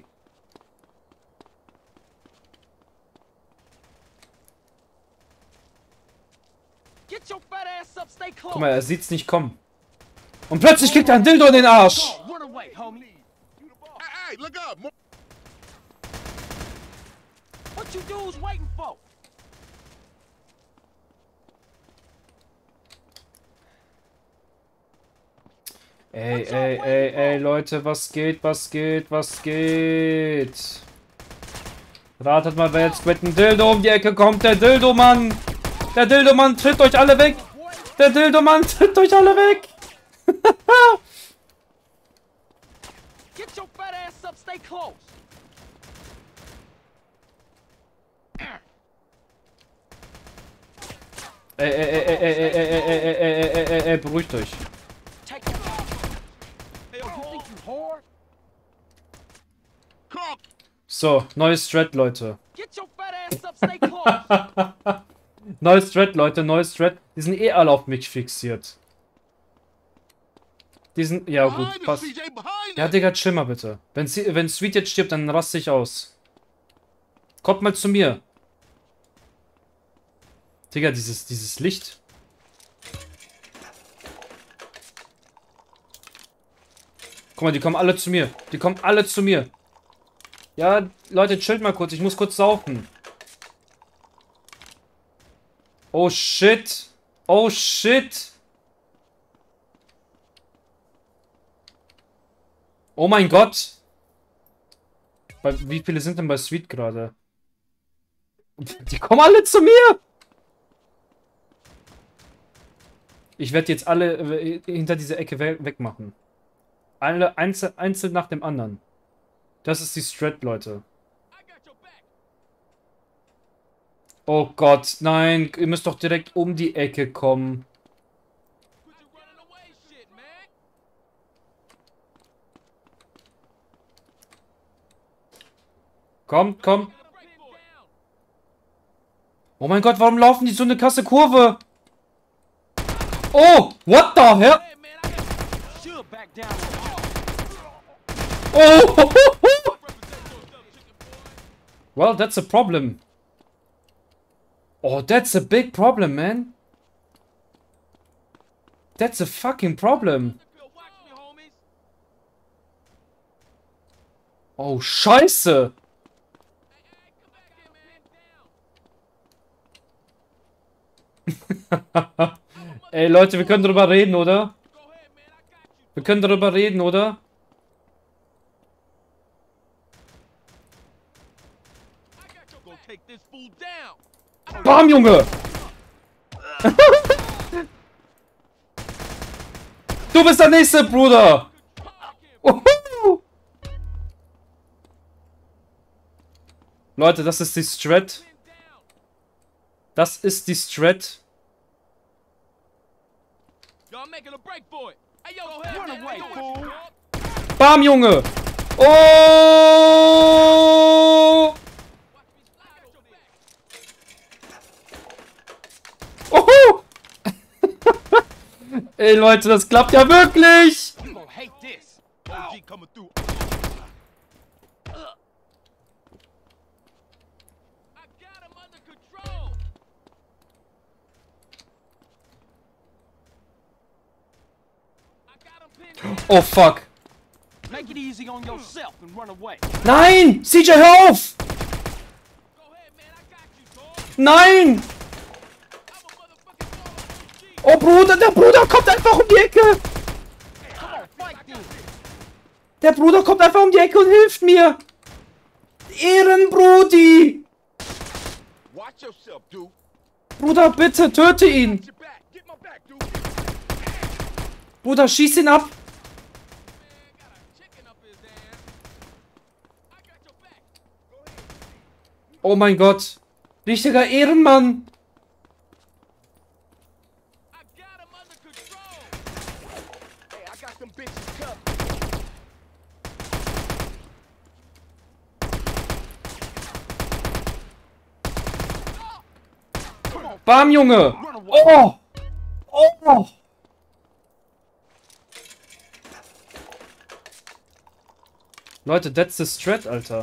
Guck mal, er sieht's nicht kommen. Und plötzlich kriegt er ein Dildo in den Arsch. What you dudes waiting for? Ey, ey, ey, ey, Leute, was geht, was geht, was geht? Ratet mal, wer jetzt mit dem Dildo um die Ecke kommt. Der Dildo-Mann. Der Dildo-Mann tritt euch alle weg. Der Dildo-Mann tritt euch alle weg. Get your fat ass up, stay close. Ey, ey, ey, ey, ey, ey, ey, ey, ey, ey, ey, ey, ey, beruhigt euch. Take that. Hey, yo, you think you hard? Come. So, neues Strat, Leute. Get your fat ass up, stay close. Neues Strat, Leute, neues Strat. Die sind eh alle auf mich fixiert. Die sind, ja gut, passt. Ja, Digga, chill mal bitte. Wenn, sie, wenn Sweet jetzt stirbt, dann raste ich aus. Kommt mal zu mir. Digga, dieses, dieses Licht. Guck mal, die kommen alle zu mir. Die kommen alle zu mir. Ja, Leute, chillt mal kurz. Ich muss kurz saufen. Oh, shit. Oh, shit. Oh mein Gott. Bei, wie viele sind denn bei Sweet gerade? Die kommen alle zu mir. Ich werde jetzt alle äh, hinter dieser Ecke we wegmachen. Alle einzel einzeln nach dem anderen. Das ist die Strat, Leute. Oh Gott, nein. Ihr müsst doch direkt um die Ecke kommen. Kommt, kommt. Oh mein Gott, warum laufen die so eine krasse Kurve? Oh, what the hell? Oh, well, that's a problem. Oh, that's a big problem, man. That's a fucking problem. Oh, Scheiße. Ey, Leute, wir können drüber reden, oder? Wir können darüber reden, oder? Bam, Junge! Du bist der Nächste, Bruder! Uhuhu. Leute, das ist die Strat. Das ist die Strat. Bam, Junge! Oh! Oho! Ey, Leute, das klappt ja wirklich! Oh, fuck. Nein! C J, hör auf! Nein! Oh, Bruder, der Bruder kommt einfach um die Ecke! Der Bruder kommt einfach um die Ecke und hilft mir! Ehrenbrudi! Bruder, bitte, töte ihn! Bruder, schieß ihn ab! Oh mein Gott! Richtiger Ehrenmann! Bam, Junge! Oh! Oh! Leute, that's the strat, Alter.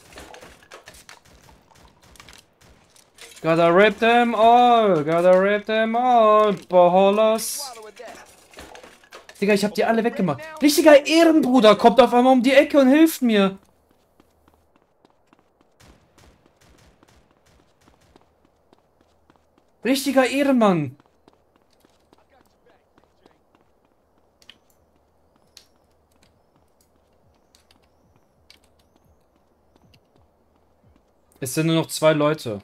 Gotta rip them all, gotta rip them all, Baholas. Digga, ich hab die alle weggemacht. Richtiger Ehrenbruder kommt auf einmal um die Ecke und hilft mir. Richtiger Ehrenmann. Es sind nur noch zwei Leute.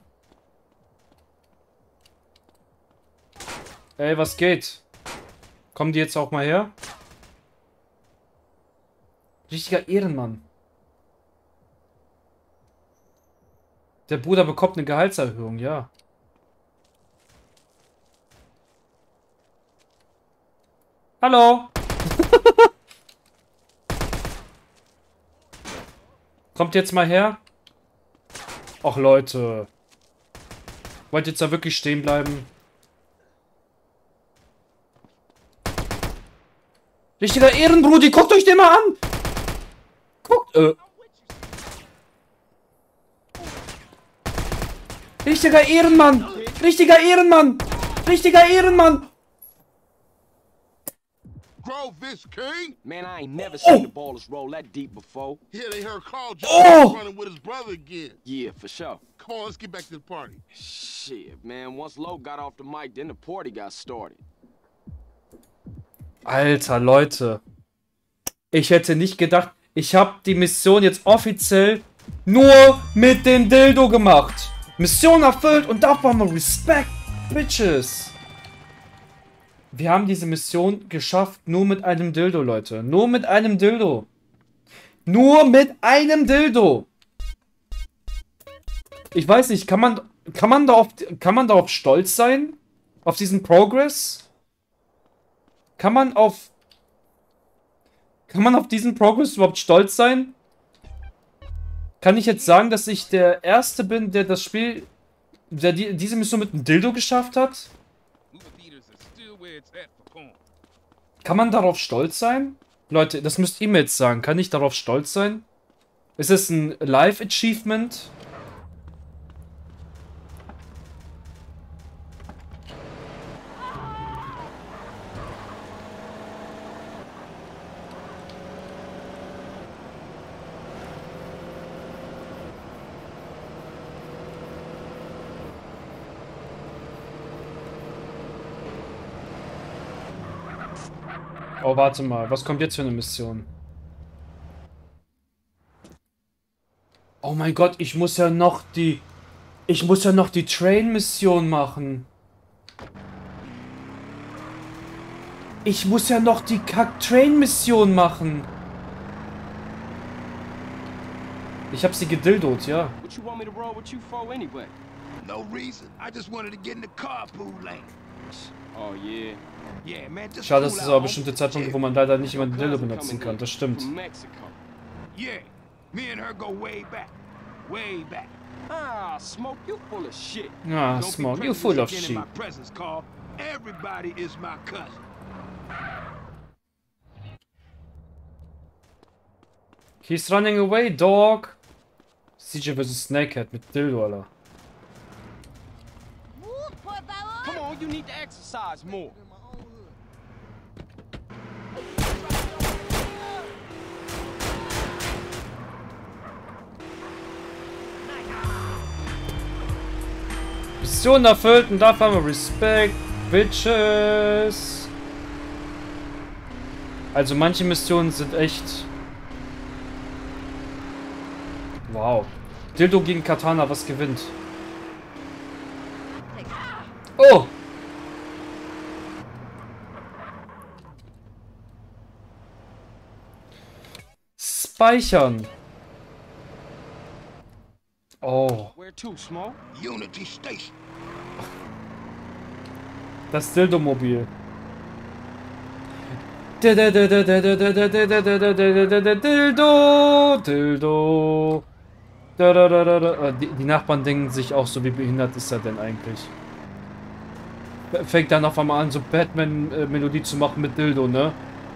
Ey, was geht? Kommen die jetzt auch mal her? Richtiger Ehrenmann. Der Bruder bekommt eine Gehaltserhöhung, ja. Hallo? Kommt jetzt mal her? Och Leute. Wollt ihr jetzt da wirklich stehen bleiben? Richtiger Ehrenbrudi, guckt euch den mal an! Guckt, äh. Richtiger Ehrenmann! Richtiger Ehrenmann! Richtiger Ehrenmann! Grove this king? Man, I ain't never seen the ballers roll that deep before. Yeah, they heard Carl Oh! Jones running with his brother again. Yeah, for sure. Come on, let's get back to the party. Shit, man, once Lowe got off the mic, then the party got started. Alter, Leute. Ich hätte nicht gedacht, ich habe die Mission jetzt offiziell nur mit dem Dildo gemacht. Mission erfüllt und dafür haben wir Respekt, Bitches. Wir haben diese Mission geschafft, nur mit einem Dildo, Leute. Nur mit einem Dildo. Nur mit einem Dildo. Ich weiß nicht, kann man, kann man darauf, kann man darauf stolz sein? Auf diesen Progress? Kann man auf... Kann man auf diesen Progress überhaupt stolz sein? Kann ich jetzt sagen, dass ich der Erste bin, der das Spiel... Der die, diese Mission mit einem Dildo geschafft hat? Kann man darauf stolz sein? Leute, das müsst ihr mir jetzt sagen. Kann ich darauf stolz sein? Ist es ein Live-Achievement? Oh, warte mal. Was kommt jetzt für eine Mission? Oh mein Gott, ich muss ja noch die... Ich muss ja noch die Train-Mission machen. Ich muss ja noch die Kack-Train-Mission machen. Ich hab sie gedildot, ja. What you want me to roll with you for anyway? No reason. I just wanted to get in the carpool lane. Oh yeah. Yeah, man, just Schade, dass cool es out, aber bestimmte Zeitpunkte, wo man leider nicht immer den Dildo benutzen kann. Das stimmt. From Mexico. Yeah, me and her go way back. Way back. Ah, Smoke, you full of shit. Ah, Don't be Smog, you full of prejudiced again in shit. my presence, Carl. Everybody is my cousin. He's running away, dog. C J versus Snakehead mit Dildo, Alter. Move, por favor. Come on, you need to exercise more. Mission erfüllt und dafür haben wir Respekt, Bitches. Also manche Missionen sind echt... Wow. Dildo gegen Katana, was gewinnt? Oh! Speichern. Oh. Where to, Smoke? Unity Station. Das Dildo-Mobil. Dildo, Dildo. Die, die Nachbarn denken sich auch so, wie behindert ist er denn eigentlich? Fängt dann auf einmal an, so Batman-Melodie zu machen mit Dildo, ne?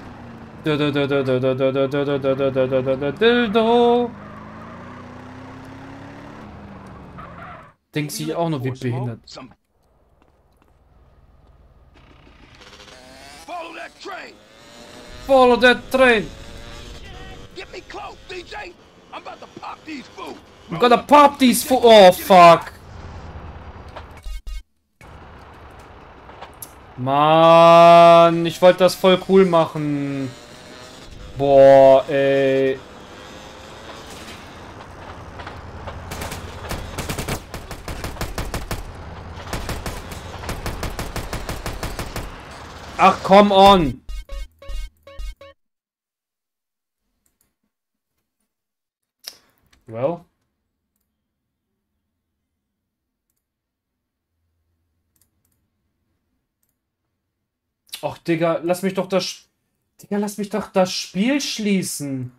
Dildo. Denkt sich auch nur, wie behindert. Some... Follow that train. Follow that train. Get me close, D J. I'm about to pop these fools. I'm gonna pop these fo- Oh, fuck. Mann, ich wollte das voll cool machen. Boah, ey. Ach, come on! Well. Och, Digga, lass mich doch das... Digga, lass mich doch das Spiel schließen.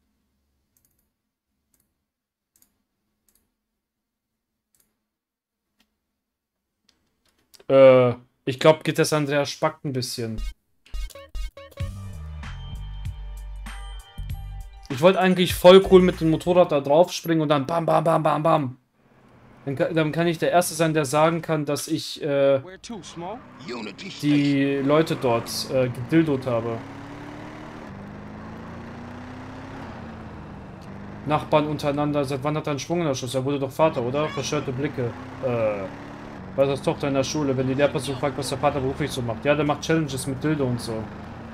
Äh, ich glaube, geht das Andreas spackt ein bisschen. Ich wollte eigentlich voll cool mit dem Motorrad da drauf springen und dann bam, bam, bam, bam, bam. Dann, dann kann ich der Erste sein, der sagen kann, dass ich äh, die Leute dort äh, gedildot habe. Nachbarn untereinander. Seit wann hat er einen Schwung in der Schuss? Er wurde doch Vater, oder? Verschörte Blicke. Äh, was ist Tochter in der Schule? Wenn die Lehrperson fragt, was der Vater beruflich so macht. Ja, der macht Challenges mit Dildo und so.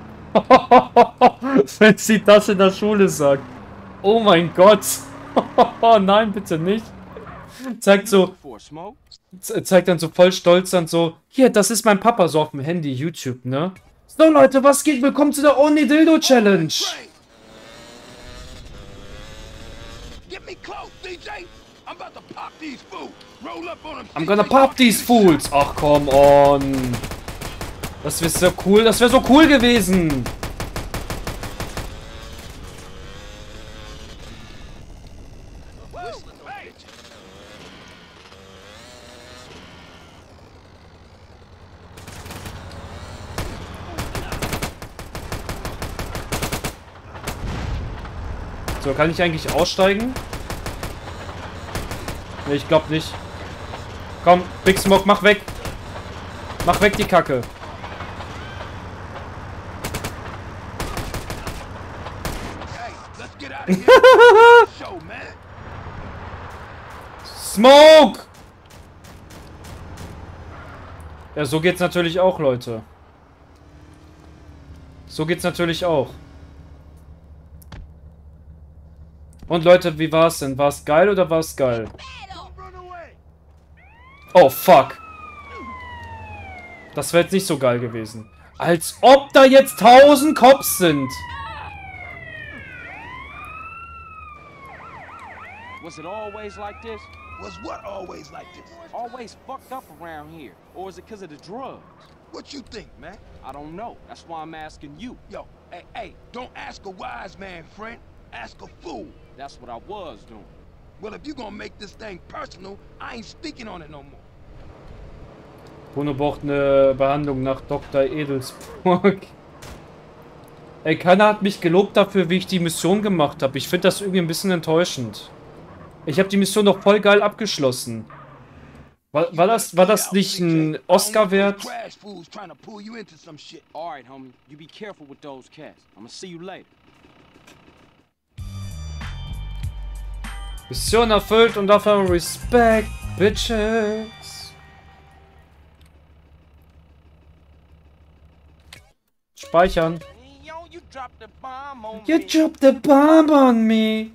Wenn sie das in der Schule sagt. Oh mein Gott. Nein, bitte nicht. Zeigt so, zeigt dann so voll stolz dann so, hier, das ist mein Papa, so auf dem Handy, YouTube, ne? So Leute, was geht? Willkommen zu der Only Dildo Challenge. I'm gonna pop these fools. Ach, come on. Das wäre so cool, das wäre so cool gewesen. So, kann ich eigentlich aussteigen? Ne, ich glaube nicht. Komm, Big Smoke, mach weg. Mach weg die Kacke. Smoke! Ja, so geht's natürlich auch, Leute. So geht's natürlich auch. Und Leute, wie war's denn? War's geil oder war's geil? Oh, fuck. Das wäre jetzt nicht so geil gewesen. Als ob da jetzt tausend Cops sind. Was it always like this? Was what always like this? Always fucked up around here. Or is it because of the drugs? What you think, man? I don't know. That's why I'm asking you. Yo, hey, hey, don't ask a wise man, friend. Ask a fool. That's what I was doing. Well, if you're gonna make this thing personal, I ain't speaking on it no more. Bruno braucht eine Behandlung nach Doktor Edelsburg. Ey, keiner hat mich gelobt dafür, wie ich die Mission gemacht habe. Ich finde das irgendwie ein bisschen enttäuschend. Ich habe die Mission doch voll geil abgeschlossen. War, war, das, war das nicht ein Oscar wert? Mission erfüllt und dafür Respekt, Bitches. Speichern. You dropped the bomb on me.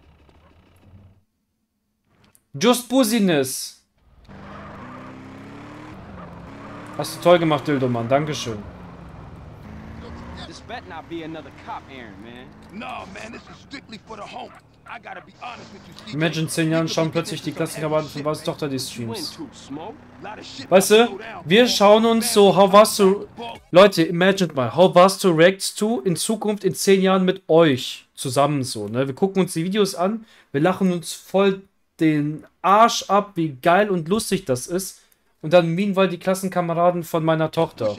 Just Business. Hast du toll gemacht, Dildo, Mann. Dankeschön. Imagine, zehn Jahren schauen plötzlich die Klassenkameraden von Was Tochter die Streams. Weißt du, wir schauen uns so How war's to... Leute, imagine mal, How war's to React to in Zukunft in zehn Jahren mit euch zusammen so, ne? Wir gucken uns die Videos an, wir lachen uns voll den Arsch ab, wie geil und lustig das ist. Und dann meanwhile die Klassenkameraden von meiner Tochter.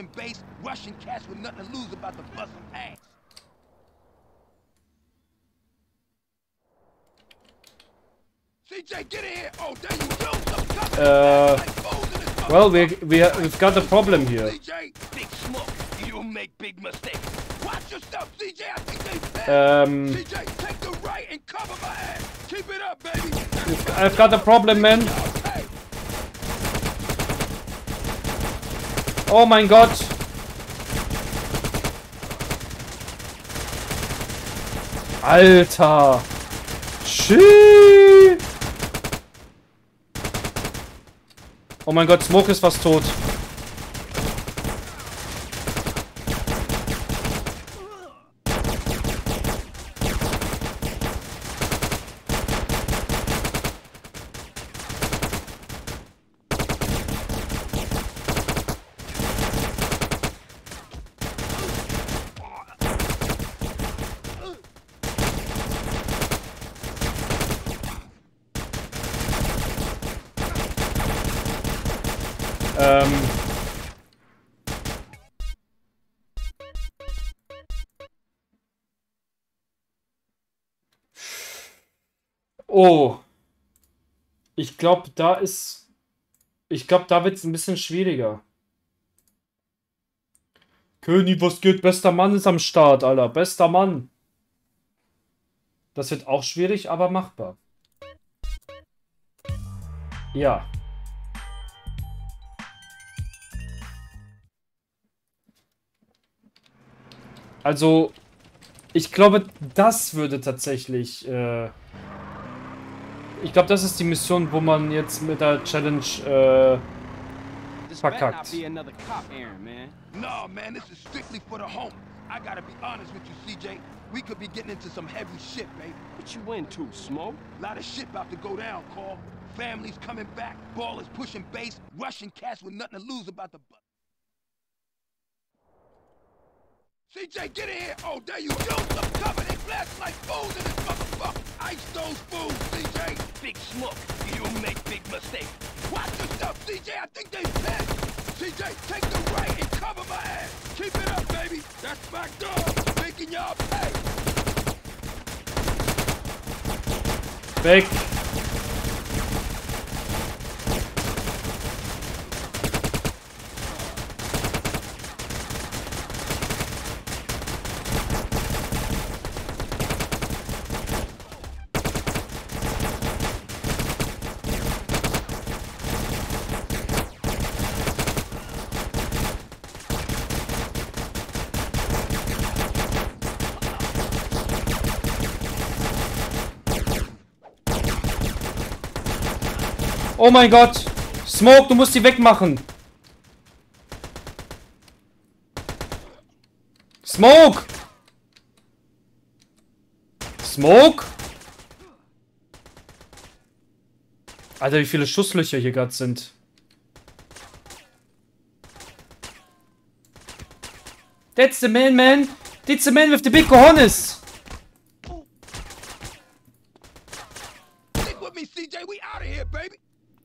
Uh, well, we, we, we've got a problem here. Um, I've got a problem, man. Oh mein Gott. Alter. Shit. Oh mein Gott, Smoke ist fast tot. Ähm... Oh. Ich glaube, da ist... Ich glaube, da wird es ein bisschen schwieriger. König, was geht? Bester Mann ist am Start, Alter. Bester Mann. Das wird auch schwierig, aber machbar. Ja. Also, ich glaube, das würde tatsächlich... Äh ich glaube, das ist die Mission, wo man jetzt mit der Challenge äh, verkackt. No, man, this is strictly for the home. I gotta be honest with you, C J. We could be getting into some heavy shit, babe. What you into, Smoke? Lot of shit about to go down, Carl. Families coming back, ballers pushing base, Russian cats with nothing to lose about the... C J, get in here! Oh, there you go! Some cover, they blast like fools in this motherfucker! Ice those fools, C J! Big Smoke, you make big mistakes. Watch yourself, C J! I think they pissed! C J, take the right and cover my ass! Keep it up, baby! That's my dog! Making y'all pay! Weg! Oh mein Gott! Smoke, du musst die wegmachen! Smoke! Smoke? Alter, wie viele Schusslöcher hier gerade sind. That's the man, man! That's the man with the big cojones! Stick with me, C J! We out of here, baby!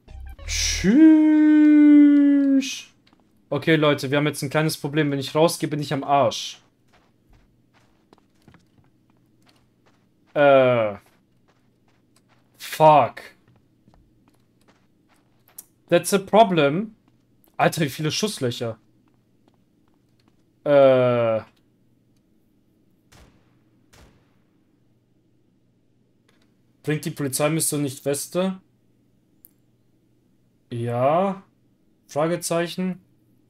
Tschüss. Okay, Leute, wir haben jetzt ein kleines Problem. Wenn ich rausgehe, bin ich am Arsch. Äh. Fuck. That's a problem. Alter, wie viele Schusslöcher. Äh. Bringt die Polizeimission nicht Weste? Ja. Fragezeichen.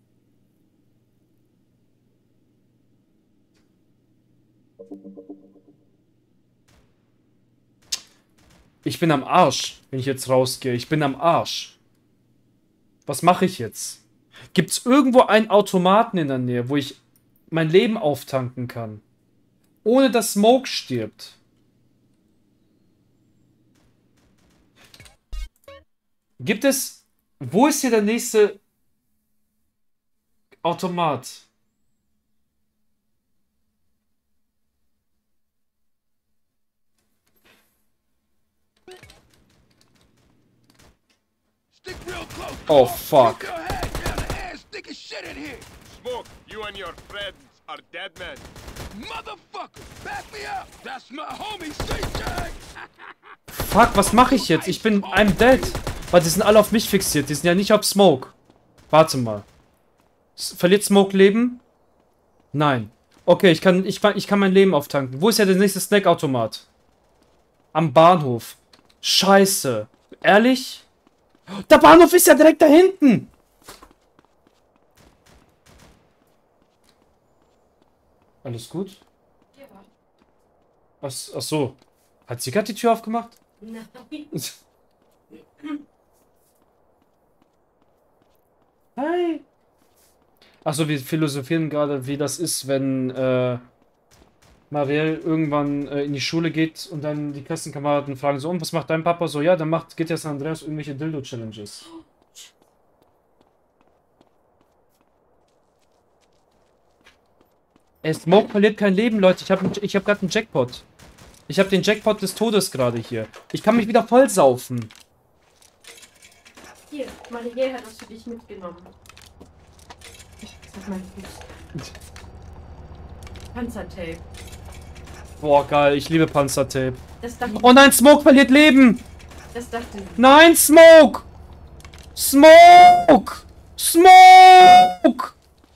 Ich bin am Arsch, wenn ich jetzt rausgehe. Ich bin am Arsch. Was mache ich jetzt? Gibt es irgendwo einen Automaten in der Nähe, wo ich mein Leben auftanken kann? Ohne dass Smoke stirbt. Gibt es... Wo ist hier der nächste Automat? Oh fuck. Smoke, you and your friends are dead men. Motherfucker, back me up. That's my homie, C J. Fuck, was mache ich jetzt? Ich bin... I'm dead. Weil die sind alle auf mich fixiert. Die sind ja nicht auf Smoke. Warte mal. Verliert Smoke Leben? Nein. Okay, ich kann, ich, ich kann mein Leben auftanken. Wo ist ja der nächste Snackautomat? Am Bahnhof. Scheiße. Ehrlich? Der Bahnhof ist ja direkt da hinten. Alles gut? Ja. Was? Ach so. Hat sie gerade die Tür aufgemacht? Nein. Hi. Achso, wir philosophieren gerade, wie das ist, wenn äh, Marielle irgendwann äh, in die Schule geht und dann die Klassenkameraden fragen so, und was macht dein Papa? So, ja, dann macht, geht jetzt Andreas irgendwelche Dildo-Challenges. Smoke verliert kein Leben, Leute. Ich habe ich hab gerade einen Jackpot. Ich habe den Jackpot des Todes gerade hier. Ich kann mich wieder vollsaufen. Hier, Marie hat das für dich mitgenommen. Das ist mein Fuß. Panzertape. Boah, geil. Ich liebe Panzertape. Das dachte Oh nein, Smoke verliert Leben. Das dachte ich. Nein, Smoke. Smoke. Smoke.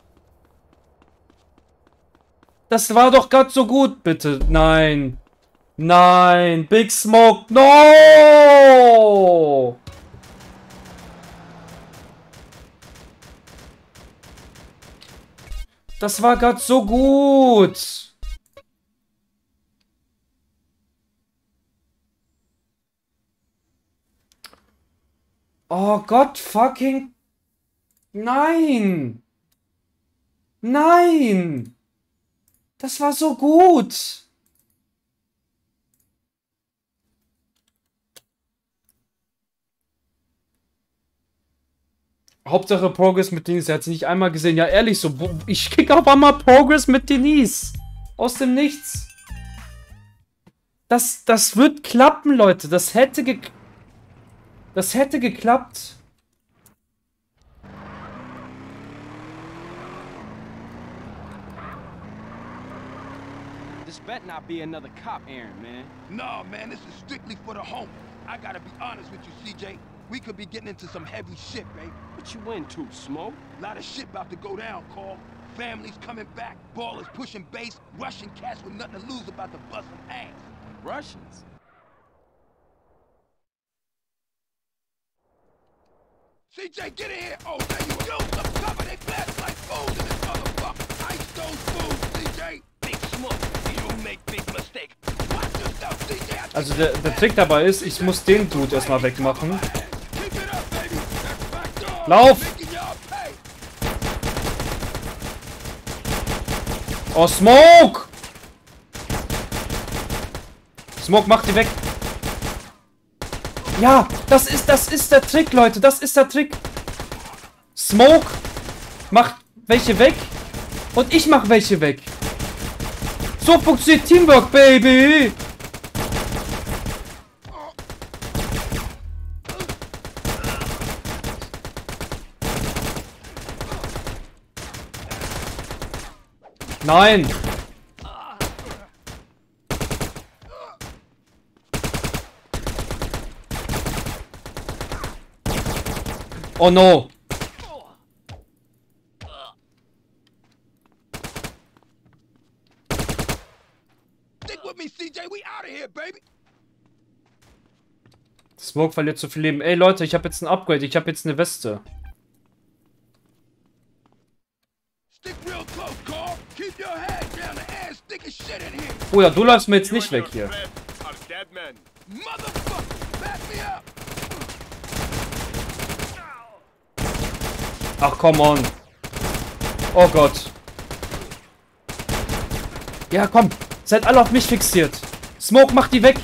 Das war doch gerade so gut. Bitte, nein. Nein, Big Smoke. No. Das war gerade so gut. Oh Gott, fucking... Nein. Nein. Das war so gut. Hauptsache Progress mit Denise. Er hat sie nicht einmal gesehen. Ja, ehrlich so. Ich krieg auf einmal Progress mit Denise. Aus dem Nichts. Das, das wird klappen, Leute. Das hätte ge... Das hätte geklappt. This better not be another cop errand, man. No, man, this is strictly for the home. I gotta be honest with you, C J. We could be getting into some heavy shit, babe. What you into, Smoke? A lot of shit about to go down, Carl. Families coming back, ballers pushing base, Russian cats with nothing to lose about to bust some ass. Russians? C J, get in here! Oh, there you go! Some cover they glass like fools in this motherfucker! Ice those fools, C J! Big Smoke, you make big mistake. Watch yourself, C J! Also der, der Trick dabei ist, ich muss den Dude erstmal wegmachen. Lauf! Oh, Smoke! Smoke, mach die weg! Ja, das ist, das ist der Trick, Leute. Das ist der Trick. Smoke macht welche weg und ich mach welche weg. So funktioniert Teamwork, Baby. Nein. Oh no! Stick with me, C J. We out of here, baby. Smoke verliert zu viel Leben. Ey Leute, ich habe jetzt ein Upgrade. Ich habe jetzt eine Weste. Oh ja, du läufst mir jetzt nicht weg hier. Ach, come on. Oh Gott. Ja, komm. Seid alle auf mich fixiert. Smoke, mach die weg.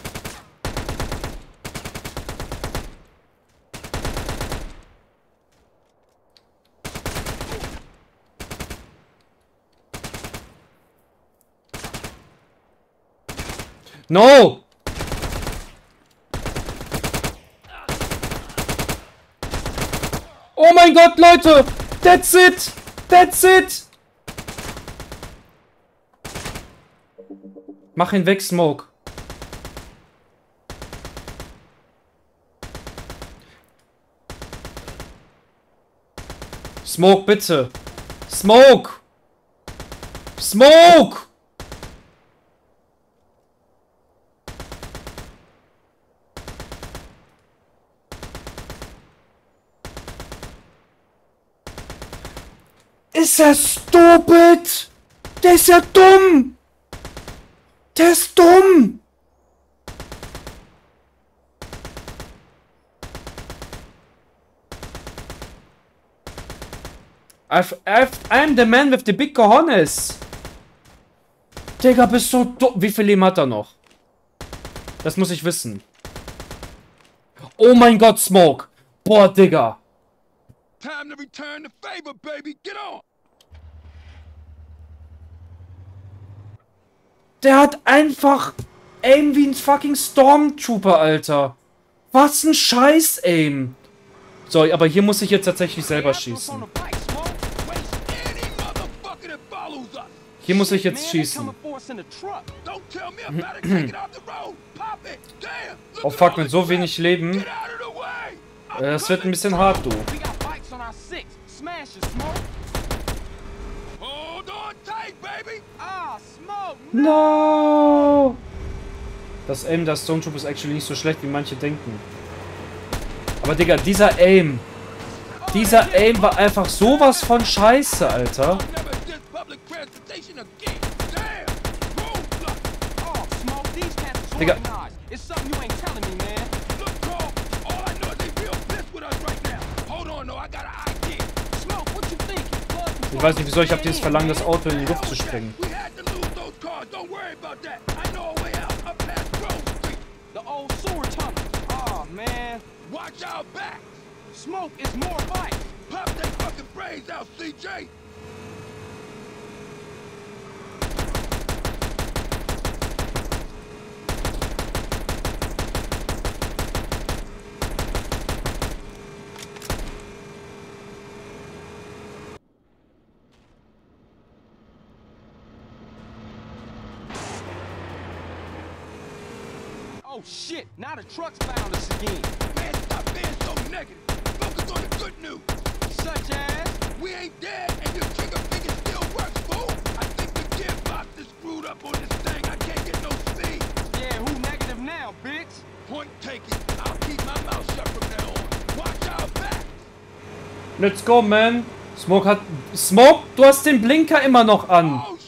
No! Oh mein Gott, Leute! That's it! That's it! Mach ihn weg, Smoke. Smoke, bitte. Smoke! Smoke! Ist er stupid? Der ist ja dumm! Der ist dumm! I've, I've, I'm the man with the big cojones. Digga, bist so dumm. Wie viel Leben hat er noch? Das muss ich wissen. Oh mein Gott, Smoke. Boah, Digga. Time to return the favor, baby. Get on. Der hat einfach Aim wie ein fucking Stormtrooper, Alter. Was ein Scheiß-Aim. So, aber hier muss ich jetzt tatsächlich selber schießen. Hier muss ich jetzt schießen. Oh fuck, mit so wenig Leben. Das wird ein bisschen hart, du. No! Das Aim der Stormtrooper ist actually nicht so schlecht, wie manche denken. Aber Digga, dieser Aim. Dieser Aim war einfach sowas von scheiße, Alter. Digga. Ich weiß nicht, wieso ich habe dieses Verlangen, das Auto in die Luft zu sprengen. Smoke is more life. Pop they fucking brains out, C J. Oh shit! Now the truck's found us again. Man, stop being so negative. Focus on the good news. Such as? We ain't dead and your trigger finger still works, fool. I think the gearbox is screwed up on this thing. I can't get no speed. Yeah, who negative now, bitch? Point taken. I'll keep my mouth shut from now on. Watch our back. Let's go, man. Smoke hat... Smoke, du hast den Blinker immer noch an. Oh,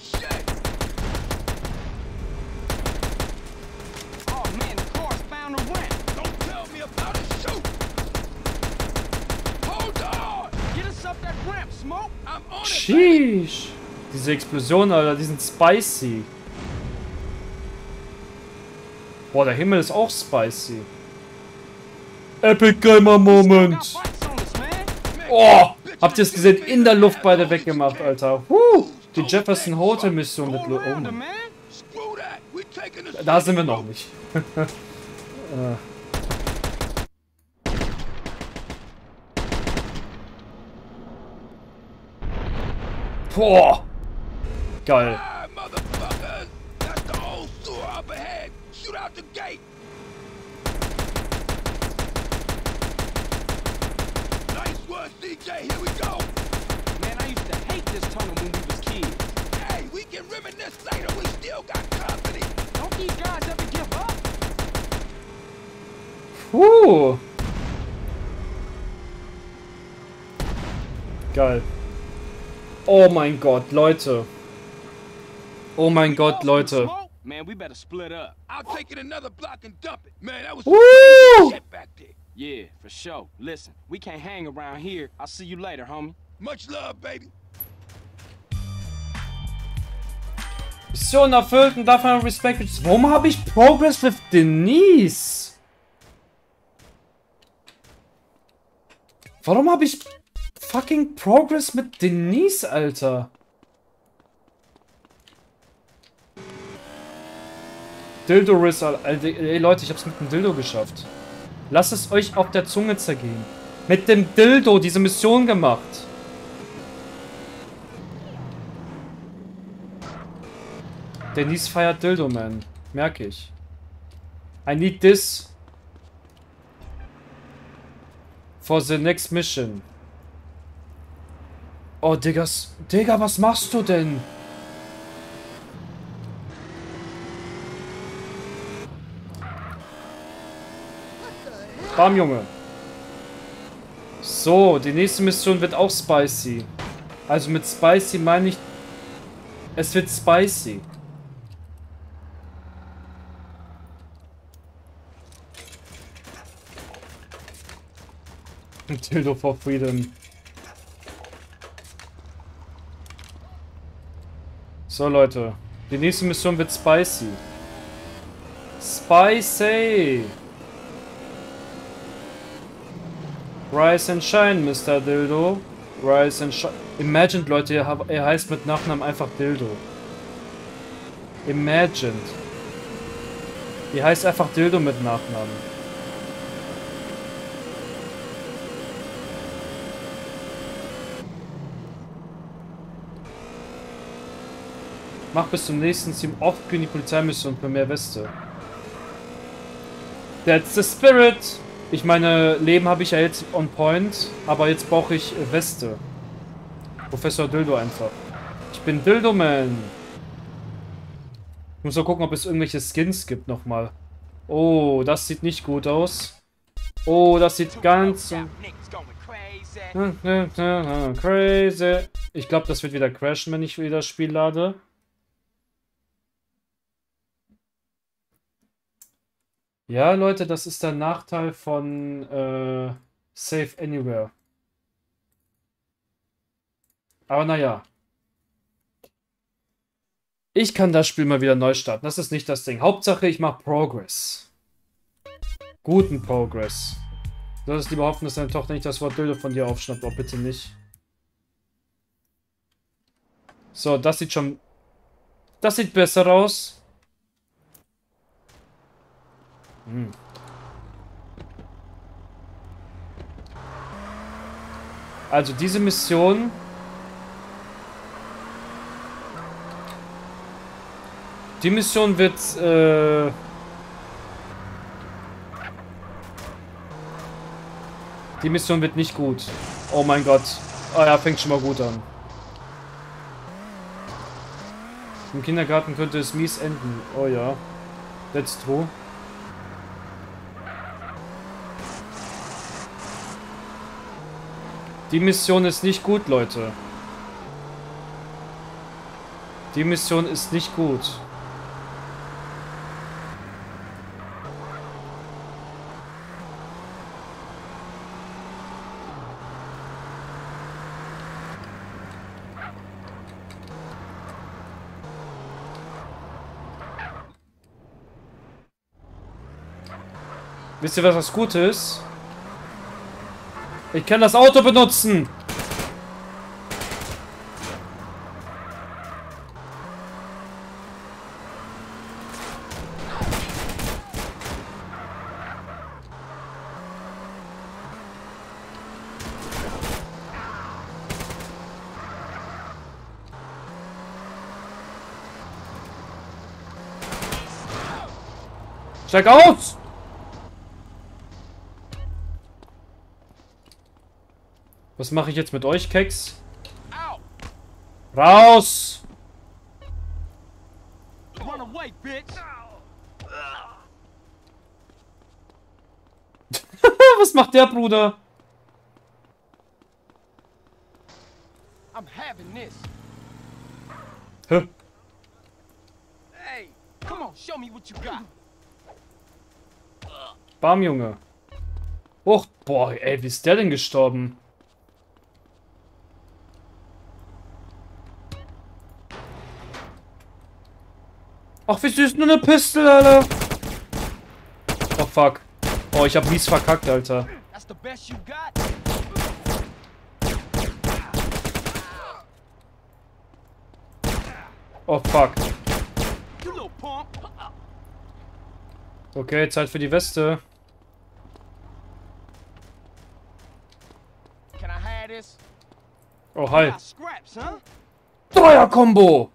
Sheesh. Diese Explosionen, Alter, die sind spicy. Boah, der Himmel ist auch spicy. Epic Gamer Moment. Oh, habt ihr es gesehen? In der Luft beide weggemacht, Alter. Huh, die Jefferson Hotel Mission mit... Oh. Da sind wir noch nicht. äh. Boah! Geil. Puh. Geil. Oh mein Gott, Leute. Oh mein Gott, Leute. Man, we better split up. I'll take it another block and dump it. Man, that was some shit back there. Yeah, for sure. Listen, we can't hang around here. I'll see you later, homie. Much love, baby. Mission erfüllt und dafür Respekt. Warum habe ich Progress with Denise? Warum habe ich fucking Progress mit Denise, Alter? Dildo Riss, Alter. Ey Leute, ich hab's mit dem Dildo geschafft. Lasst es euch auf der Zunge zergehen. Mit dem Dildo diese Mission gemacht. Denise feiert Dildo, man. Merke ich. I need this for the next mission. Oh, Diggas. Digga, was machst du denn? Bam, Junge. So, die nächste Mission wird auch spicy. Also mit spicy meine ich, es wird spicy. Dildo for Freedom. So, Leute. Die nächste Mission wird spicy. Spicy! Rise and Shine, Mister Dildo. Rise and Shine. Imagined, Leute, er heißt mit Nachnamen einfach Dildo. Imagined. Er heißt einfach Dildo mit Nachnamen. Mach bis zum nächsten Team oft die Polizeimission für mehr Weste. That's the spirit! Ich meine, Leben habe ich ja jetzt on point, aber jetzt brauche ich Weste. Professor Dildo einfach. Ich bin Dildo Man. Ich muss mal gucken, ob es irgendwelche Skins gibt nochmal. Oh, das sieht nicht gut aus. Oh, das sieht ganz... Crazy. Ich glaube, das wird wieder crashen, wenn ich wieder das Spiel lade. Ja, Leute, das ist der Nachteil von äh, Save Anywhere. Aber naja. Ich kann das Spiel mal wieder neu starten. Das ist nicht das Ding. Hauptsache, ich mache Progress. Guten Progress. Du solltest lieber hoffen, dass deine Tochter nicht das Wort Dildo von dir aufschnappt. Oh, bitte nicht. So, das sieht schon... Das sieht besser aus. Hm. Also, diese Mission... Die Mission wird, äh... Die Mission wird nicht gut. Oh mein Gott. Oh ja, fängt schon mal gut an. Im Kindergarten könnte es mies enden. Oh ja. That's true. Die Mission ist nicht gut, Leute. Die Mission ist nicht gut. Wisst ihr, was das Gute ist? Ich kann das Auto benutzen. Steig aus! Was mache ich jetzt mit euch, Keks? Raus! Was macht der Bruder? Hä? Bam, Junge. Och, boah, ey, wie ist der denn gestorben? Ach, wie süß, nur eine Pistole, Alter. Oh, fuck. Oh, ich hab mies verkackt, Alter. Oh, fuck. Okay, Zeit für die Weste. Oh, hi. Dreier-Kombo!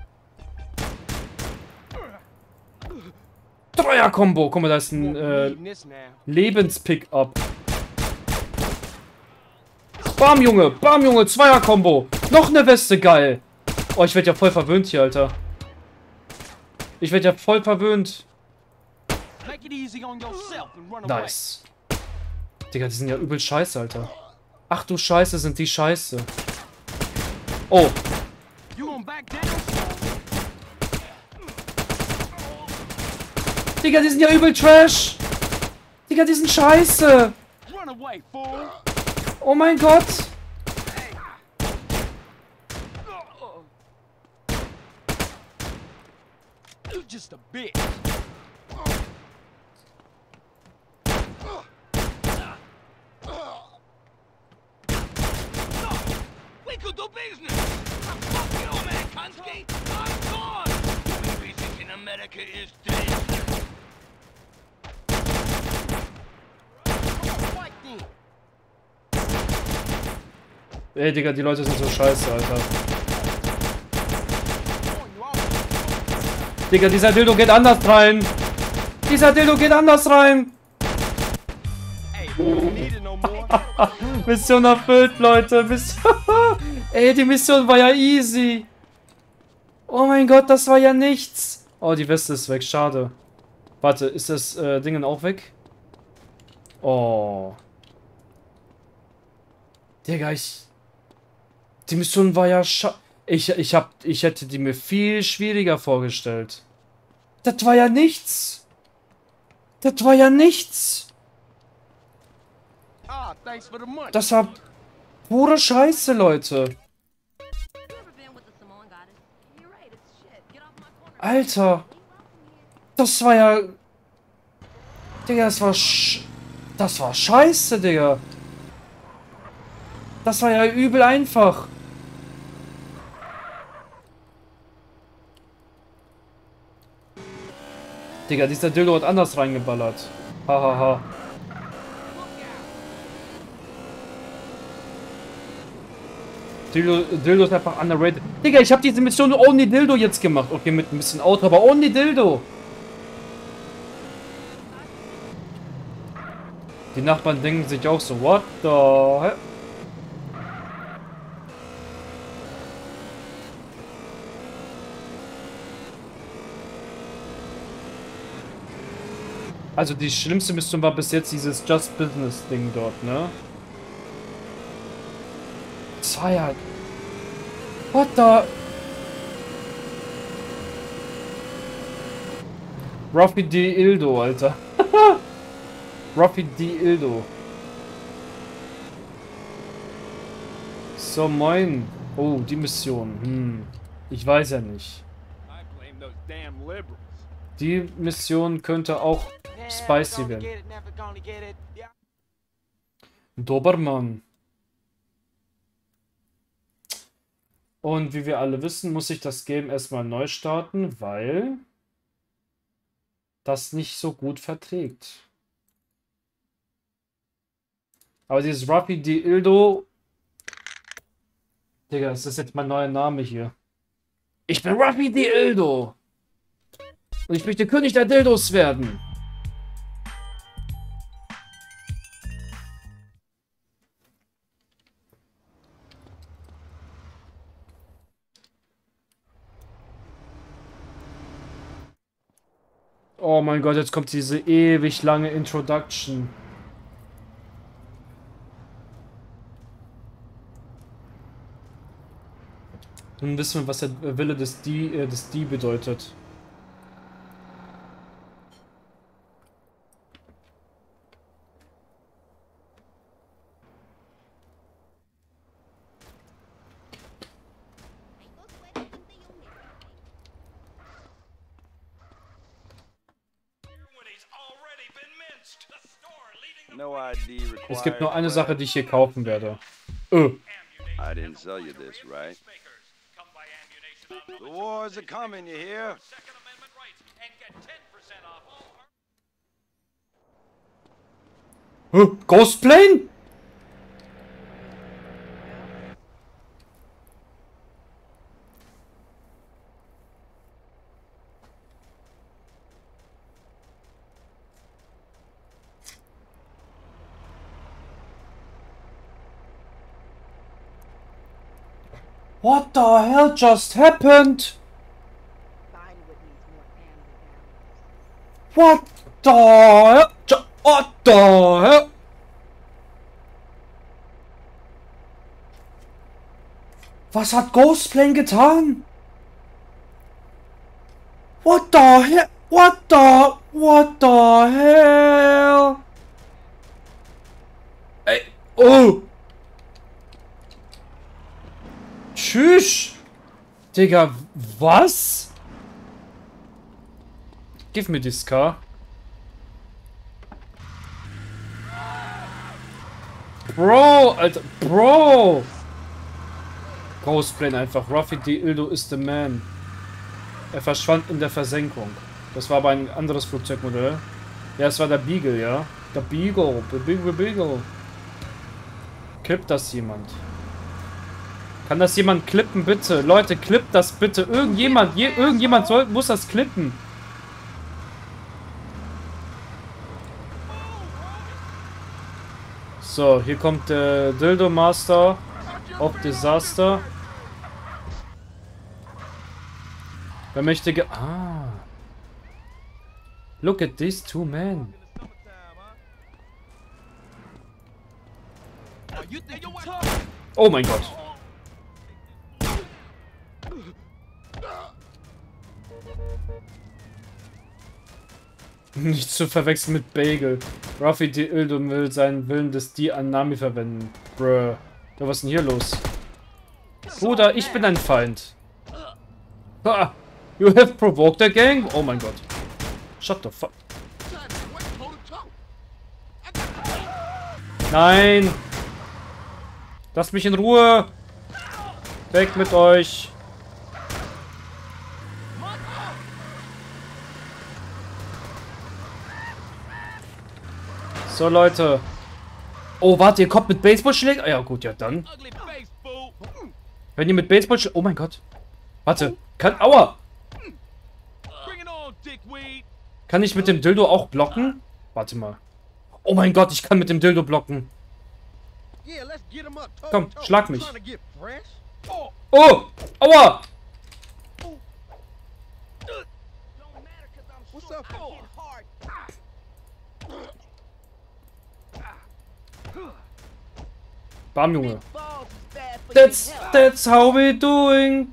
Dreier-Kombo! Guck mal, da ist ein äh, Lebens-Pick-up. Bam, Junge! Bam, Junge! Zweier-Kombo! Noch eine Weste, geil! Oh, ich werde ja voll verwöhnt hier, Alter. Ich werde ja voll verwöhnt. Nice. Digga, die sind ja übel scheiße, Alter. Ach du Scheiße, sind die scheiße. Oh. Digga, die sind ja übel Trash. Digga, die sind scheiße. Oh mein Gott. Just a bitch. We could do business. Fuck you, man, Kansky. I'm gone. Doing business in America is dead. Ey, Digga, die Leute sind so scheiße, Alter. Digga, dieser Dildo geht anders rein. Dieser Dildo geht anders rein. Mission erfüllt, Leute. Mission Ey, die Mission war ja easy. Oh mein Gott, das war ja nichts. Oh, die Weste ist weg. Schade. Warte, ist das äh, Ding auch weg? Oh. Digga, ich... Die Mission war ja scha... Ich, ich, hab, ich hätte die mir viel schwieriger vorgestellt. Das war ja nichts. Das war ja nichts. Das war pure Scheiße, Leute. Alter. Das war ja... Digga, das war sch... Das war scheiße, Digga. Das war ja übel einfach. Digga, dieser Dildo hat anders reingeballert. Hahaha. Ha, ha. Dildo, Dildo ist einfach underrated. Digga, ich habe diese Mission ohne Dildo jetzt gemacht. Okay, mit ein bisschen Auto, aber ohne Dildo. Die Nachbarn denken sich auch so, what the hell? Also die schlimmste Mission war bis jetzt dieses Just Business Ding dort, ne? Das war ja... What the... Ruffy D. Ildo, Alter. Ruffy D. Ildo. So, moin. Oh, die Mission. Hm. Ich weiß ja nicht. Die Mission könnte auch spicy werden. Dobermann. Und wie wir alle wissen, muss ich das Game erstmal neu starten, weil das nicht so gut verträgt. Aber dieses Ruffy D. Ildo... Digga, das ist jetzt mein neuer Name hier. Ich bin Ruffy D. Ildo. Und ich möchte König der Dildos werden. Oh mein Gott, jetzt kommt diese ewig lange Introduction. Nun wissen wir, was der Wille des D, äh, des D bedeutet. Es gibt nur eine Sache, die ich hier kaufen werde. Öh. I didn't sell you this, right? The wars are coming, you hear? Huh? Ghostplane? What the hell just happened? What the hell? What the hell? Was hat Ghostplane getan? What the hell? What the? What the hell? Ey, oh! Tschüss! Digga, was? Give me this car. Bro, Alter, Bro! Ghostplane einfach. Ruffy D. Ildo is the man. Er verschwand in der Versenkung. Das war aber ein anderes Flugzeugmodell. Ja, es war der Beagle, ja. Der Beagle. Der Beagle, Beagle. Kippt das jemand? Kann das jemand klippen, bitte? Leute, klippt das bitte. Irgendjemand, je, irgendjemand soll, muss das klippen. So, hier kommt der Dildo Master of Disaster. Wer möchte ge... Ah. Look at these two men. Oh mein Gott. Nicht zu verwechseln mit Bagel. Ruffy Dildo will seinen Willen des D an Nami verwenden. Bruh. Ja, was ist denn hier los? Bruder, ich bin ein Feind. Ah, you have provoked a gang? Oh mein Gott. Shut the fuck. Nein. Lasst mich in Ruhe. Weg mit euch. So, Leute. Oh, warte, ihr kommt mit Baseballschlägen? Ah, ja, gut, ja, dann. Wenn ihr mit Baseballschlägen... Oh mein Gott. Warte. Kann... Aua. Kann ich mit dem Dildo auch blocken? Warte mal. Oh mein Gott, ich kann mit dem Dildo blocken. Komm, schlag mich. Oh! Aua! Bam, Junge. That's, that's how we doing.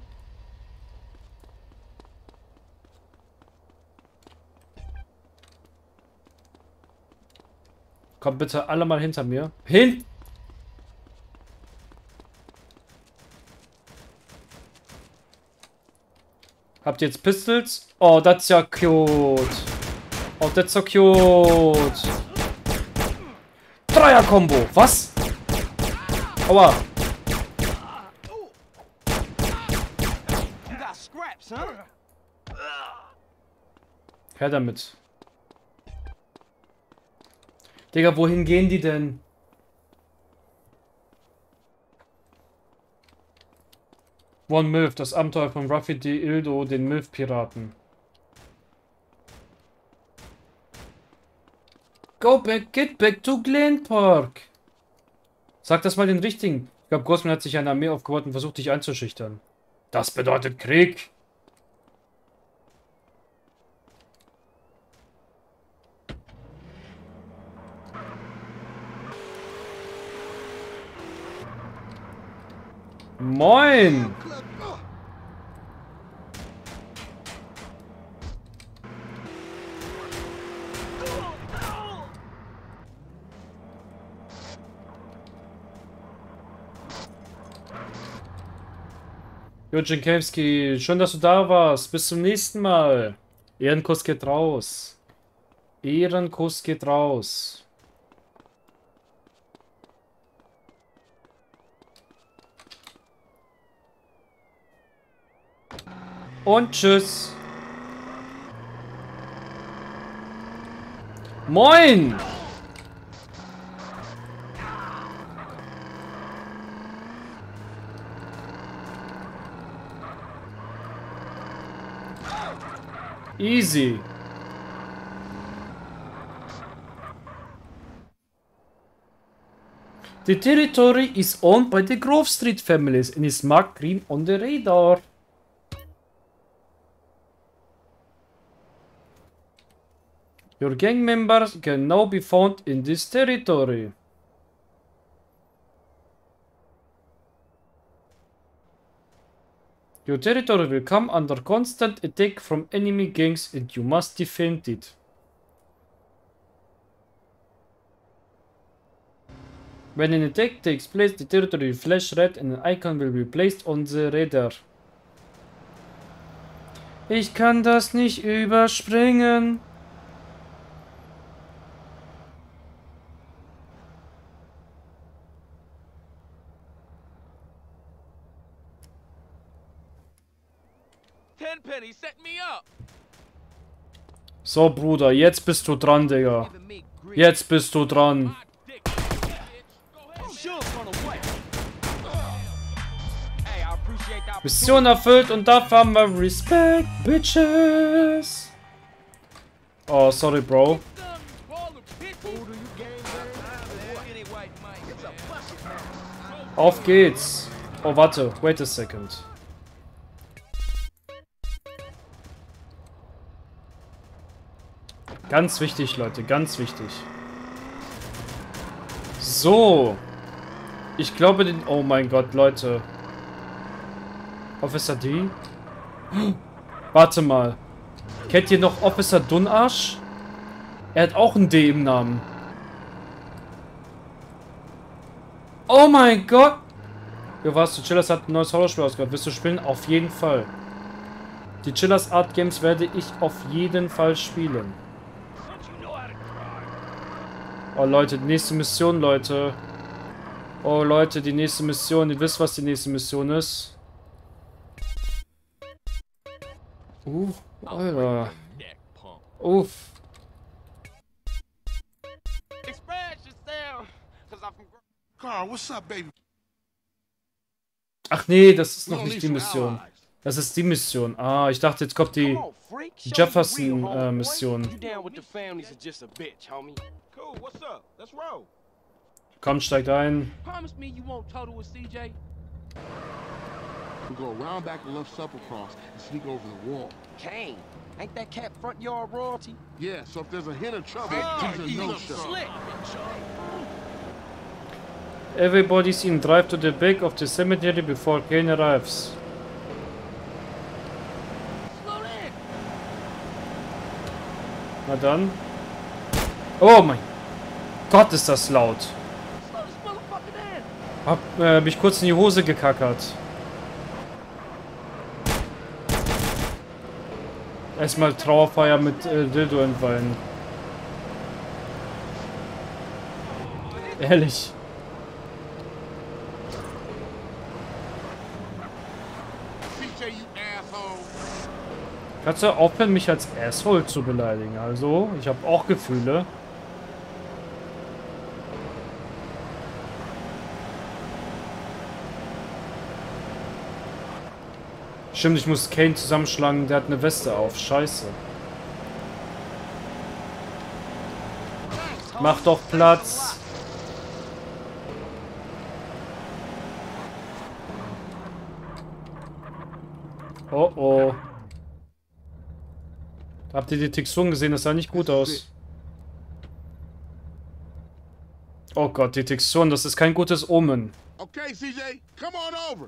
Kommt bitte alle mal hinter mir. Hin! Habt ihr jetzt Pistols? Oh, that's ja cute. Oh, that's so cute. Dreier-Kombo. Was? Aua. Her damit. Digga, wohin gehen die denn? One Milf, das Abenteuer von Ruffy Dildo, den Milf-Piraten. Go back, get back to Glen Park. Sag das mal den richtigen. Ich glaube, Grossman hat sich eine Armee aufgebaut und versucht, dich einzuschüchtern. Das bedeutet Krieg. Moin! Jo, Jankowski, schön, dass du da warst. Bis zum nächsten Mal. Ehrenkuss geht raus. Ehrenkuss geht raus. Und tschüss. Moin! Easy. The territory is owned by the Grove Street families and is marked green on the radar. Your gang members can now be found in this territory. Your territory will come under constant attack from enemy gangs and you must defend it. When an attack takes place, the territory will flash red and an icon will be placed on the radar. Ich kann das nicht überspringen. So, Bruder, jetzt bist du dran, Digga. Jetzt bist du dran. Mission erfüllt und dafür haben wir Respect, Bitches. Oh, sorry, Bro. Auf geht's. Oh, warte. Wait a second. Ganz wichtig, Leute. Ganz wichtig. So. Ich glaube, den... Oh mein Gott, Leute. Officer D? Warte mal. Kennt ihr noch Officer Dunarsch? Er hat auch ein D im Namen. Oh mein Gott! Ja, was? Die Chillers hat ein neues Horrorspiel ausgehört. Willst du spielen? Auf jeden Fall. Die Chillers Art Games werde ich auf jeden Fall spielen. Oh Leute, die nächste Mission, Leute. Oh Leute, die nächste Mission. Ihr wisst, was die nächste Mission ist. Uh, Alter. Uff. Ach nee, das ist noch nicht die Mission. Das ist die Mission. Ah, ich dachte, jetzt kommt die Jefferson-Mission. Komm, steigt ein. We go around back the left supper cross and sneak over the wall. Kane, ain't that cat front yard royalty? Yeah, so if there's a hint of trouble, he's a no-show. Everybody seen drive to the back of the cemetery before Kane arrives. Na dann. Oh mein Gott, ist das laut. Hab äh, mich kurz in die Hose gekackert. Erstmal Trauerfeier mit äh, Dildo entweihen. Ehrlich. Kannst du aufhören, mich als Asshole zu beleidigen? Also, ich habe auch Gefühle. Stimmt, ich muss Kane zusammenschlagen, der hat eine Weste auf. Scheiße. Mach doch Platz. Oh oh. Habt ihr die Texturen gesehen? Das sah nicht gut aus. Oh Gott, die Texturen, das ist kein gutes Omen. Okay, C J, come on over.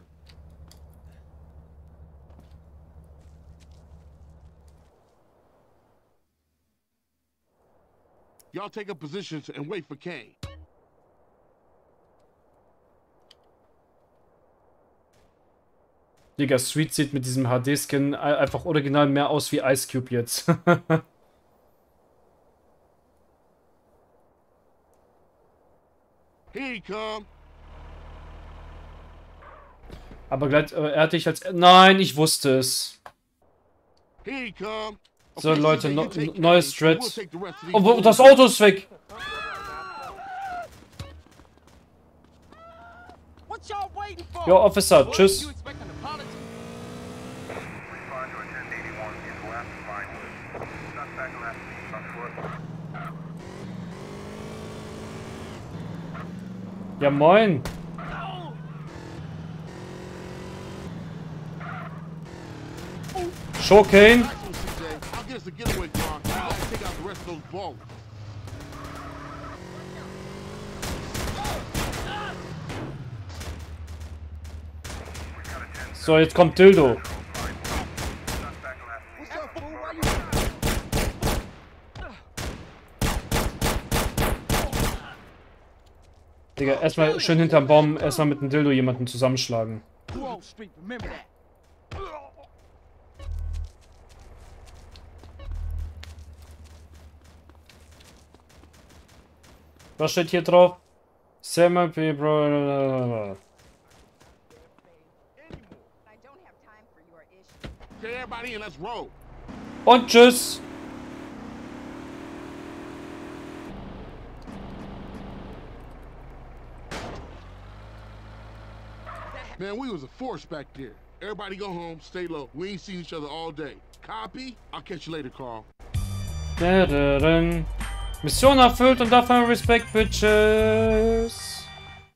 Y'all take up positions and wait for Kane. Digga, Street sieht mit diesem H D-Skin einfach original mehr aus wie Ice Cube jetzt. Here he come. Aber gleich, äh, er hatte ich als... Nein, ich wusste es. Here he come. So, Leute, no, neues Thread. Oh, das Auto ist weg. Jo, Officer, tschüss. Ja, moin. Show Kane. So, jetzt kommt Dildo. Digga, erstmal schön hinterm Baum, erstmal mit dem Dildo jemanden zusammenschlagen. Was steht hier drauf? Semi People. Und tschüss. Man, we was a force back there. Everybody go home, stay low. We ain't seen each other all day. Copy? I'll catch you later, Carl. Mission erfüllt und dafür Respekt, Bitches.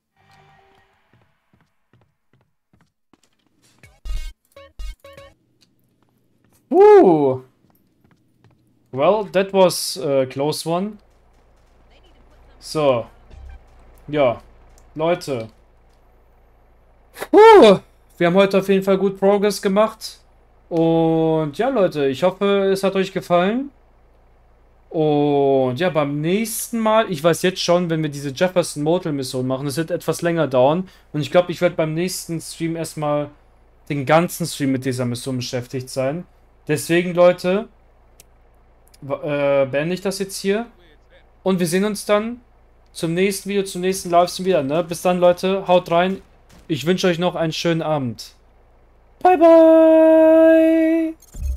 Woo. Well, that was a close one. So. Ja. Leute. Puh. Wir haben heute auf jeden Fall gut Progress gemacht. Und ja, Leute, ich hoffe, es hat euch gefallen. Und ja, beim nächsten Mal, ich weiß jetzt schon, wenn wir diese Jefferson Motel Mission machen, das wird etwas länger dauern. Und ich glaube, ich werde beim nächsten Stream erstmal den ganzen Stream mit dieser Mission beschäftigt sein. Deswegen, Leute, äh, beende ich das jetzt hier. Und wir sehen uns dann zum nächsten Video, zum nächsten Livestream wieder. Ne? Bis dann, Leute, haut rein. Ich wünsche euch noch einen schönen Abend. Bye, bye.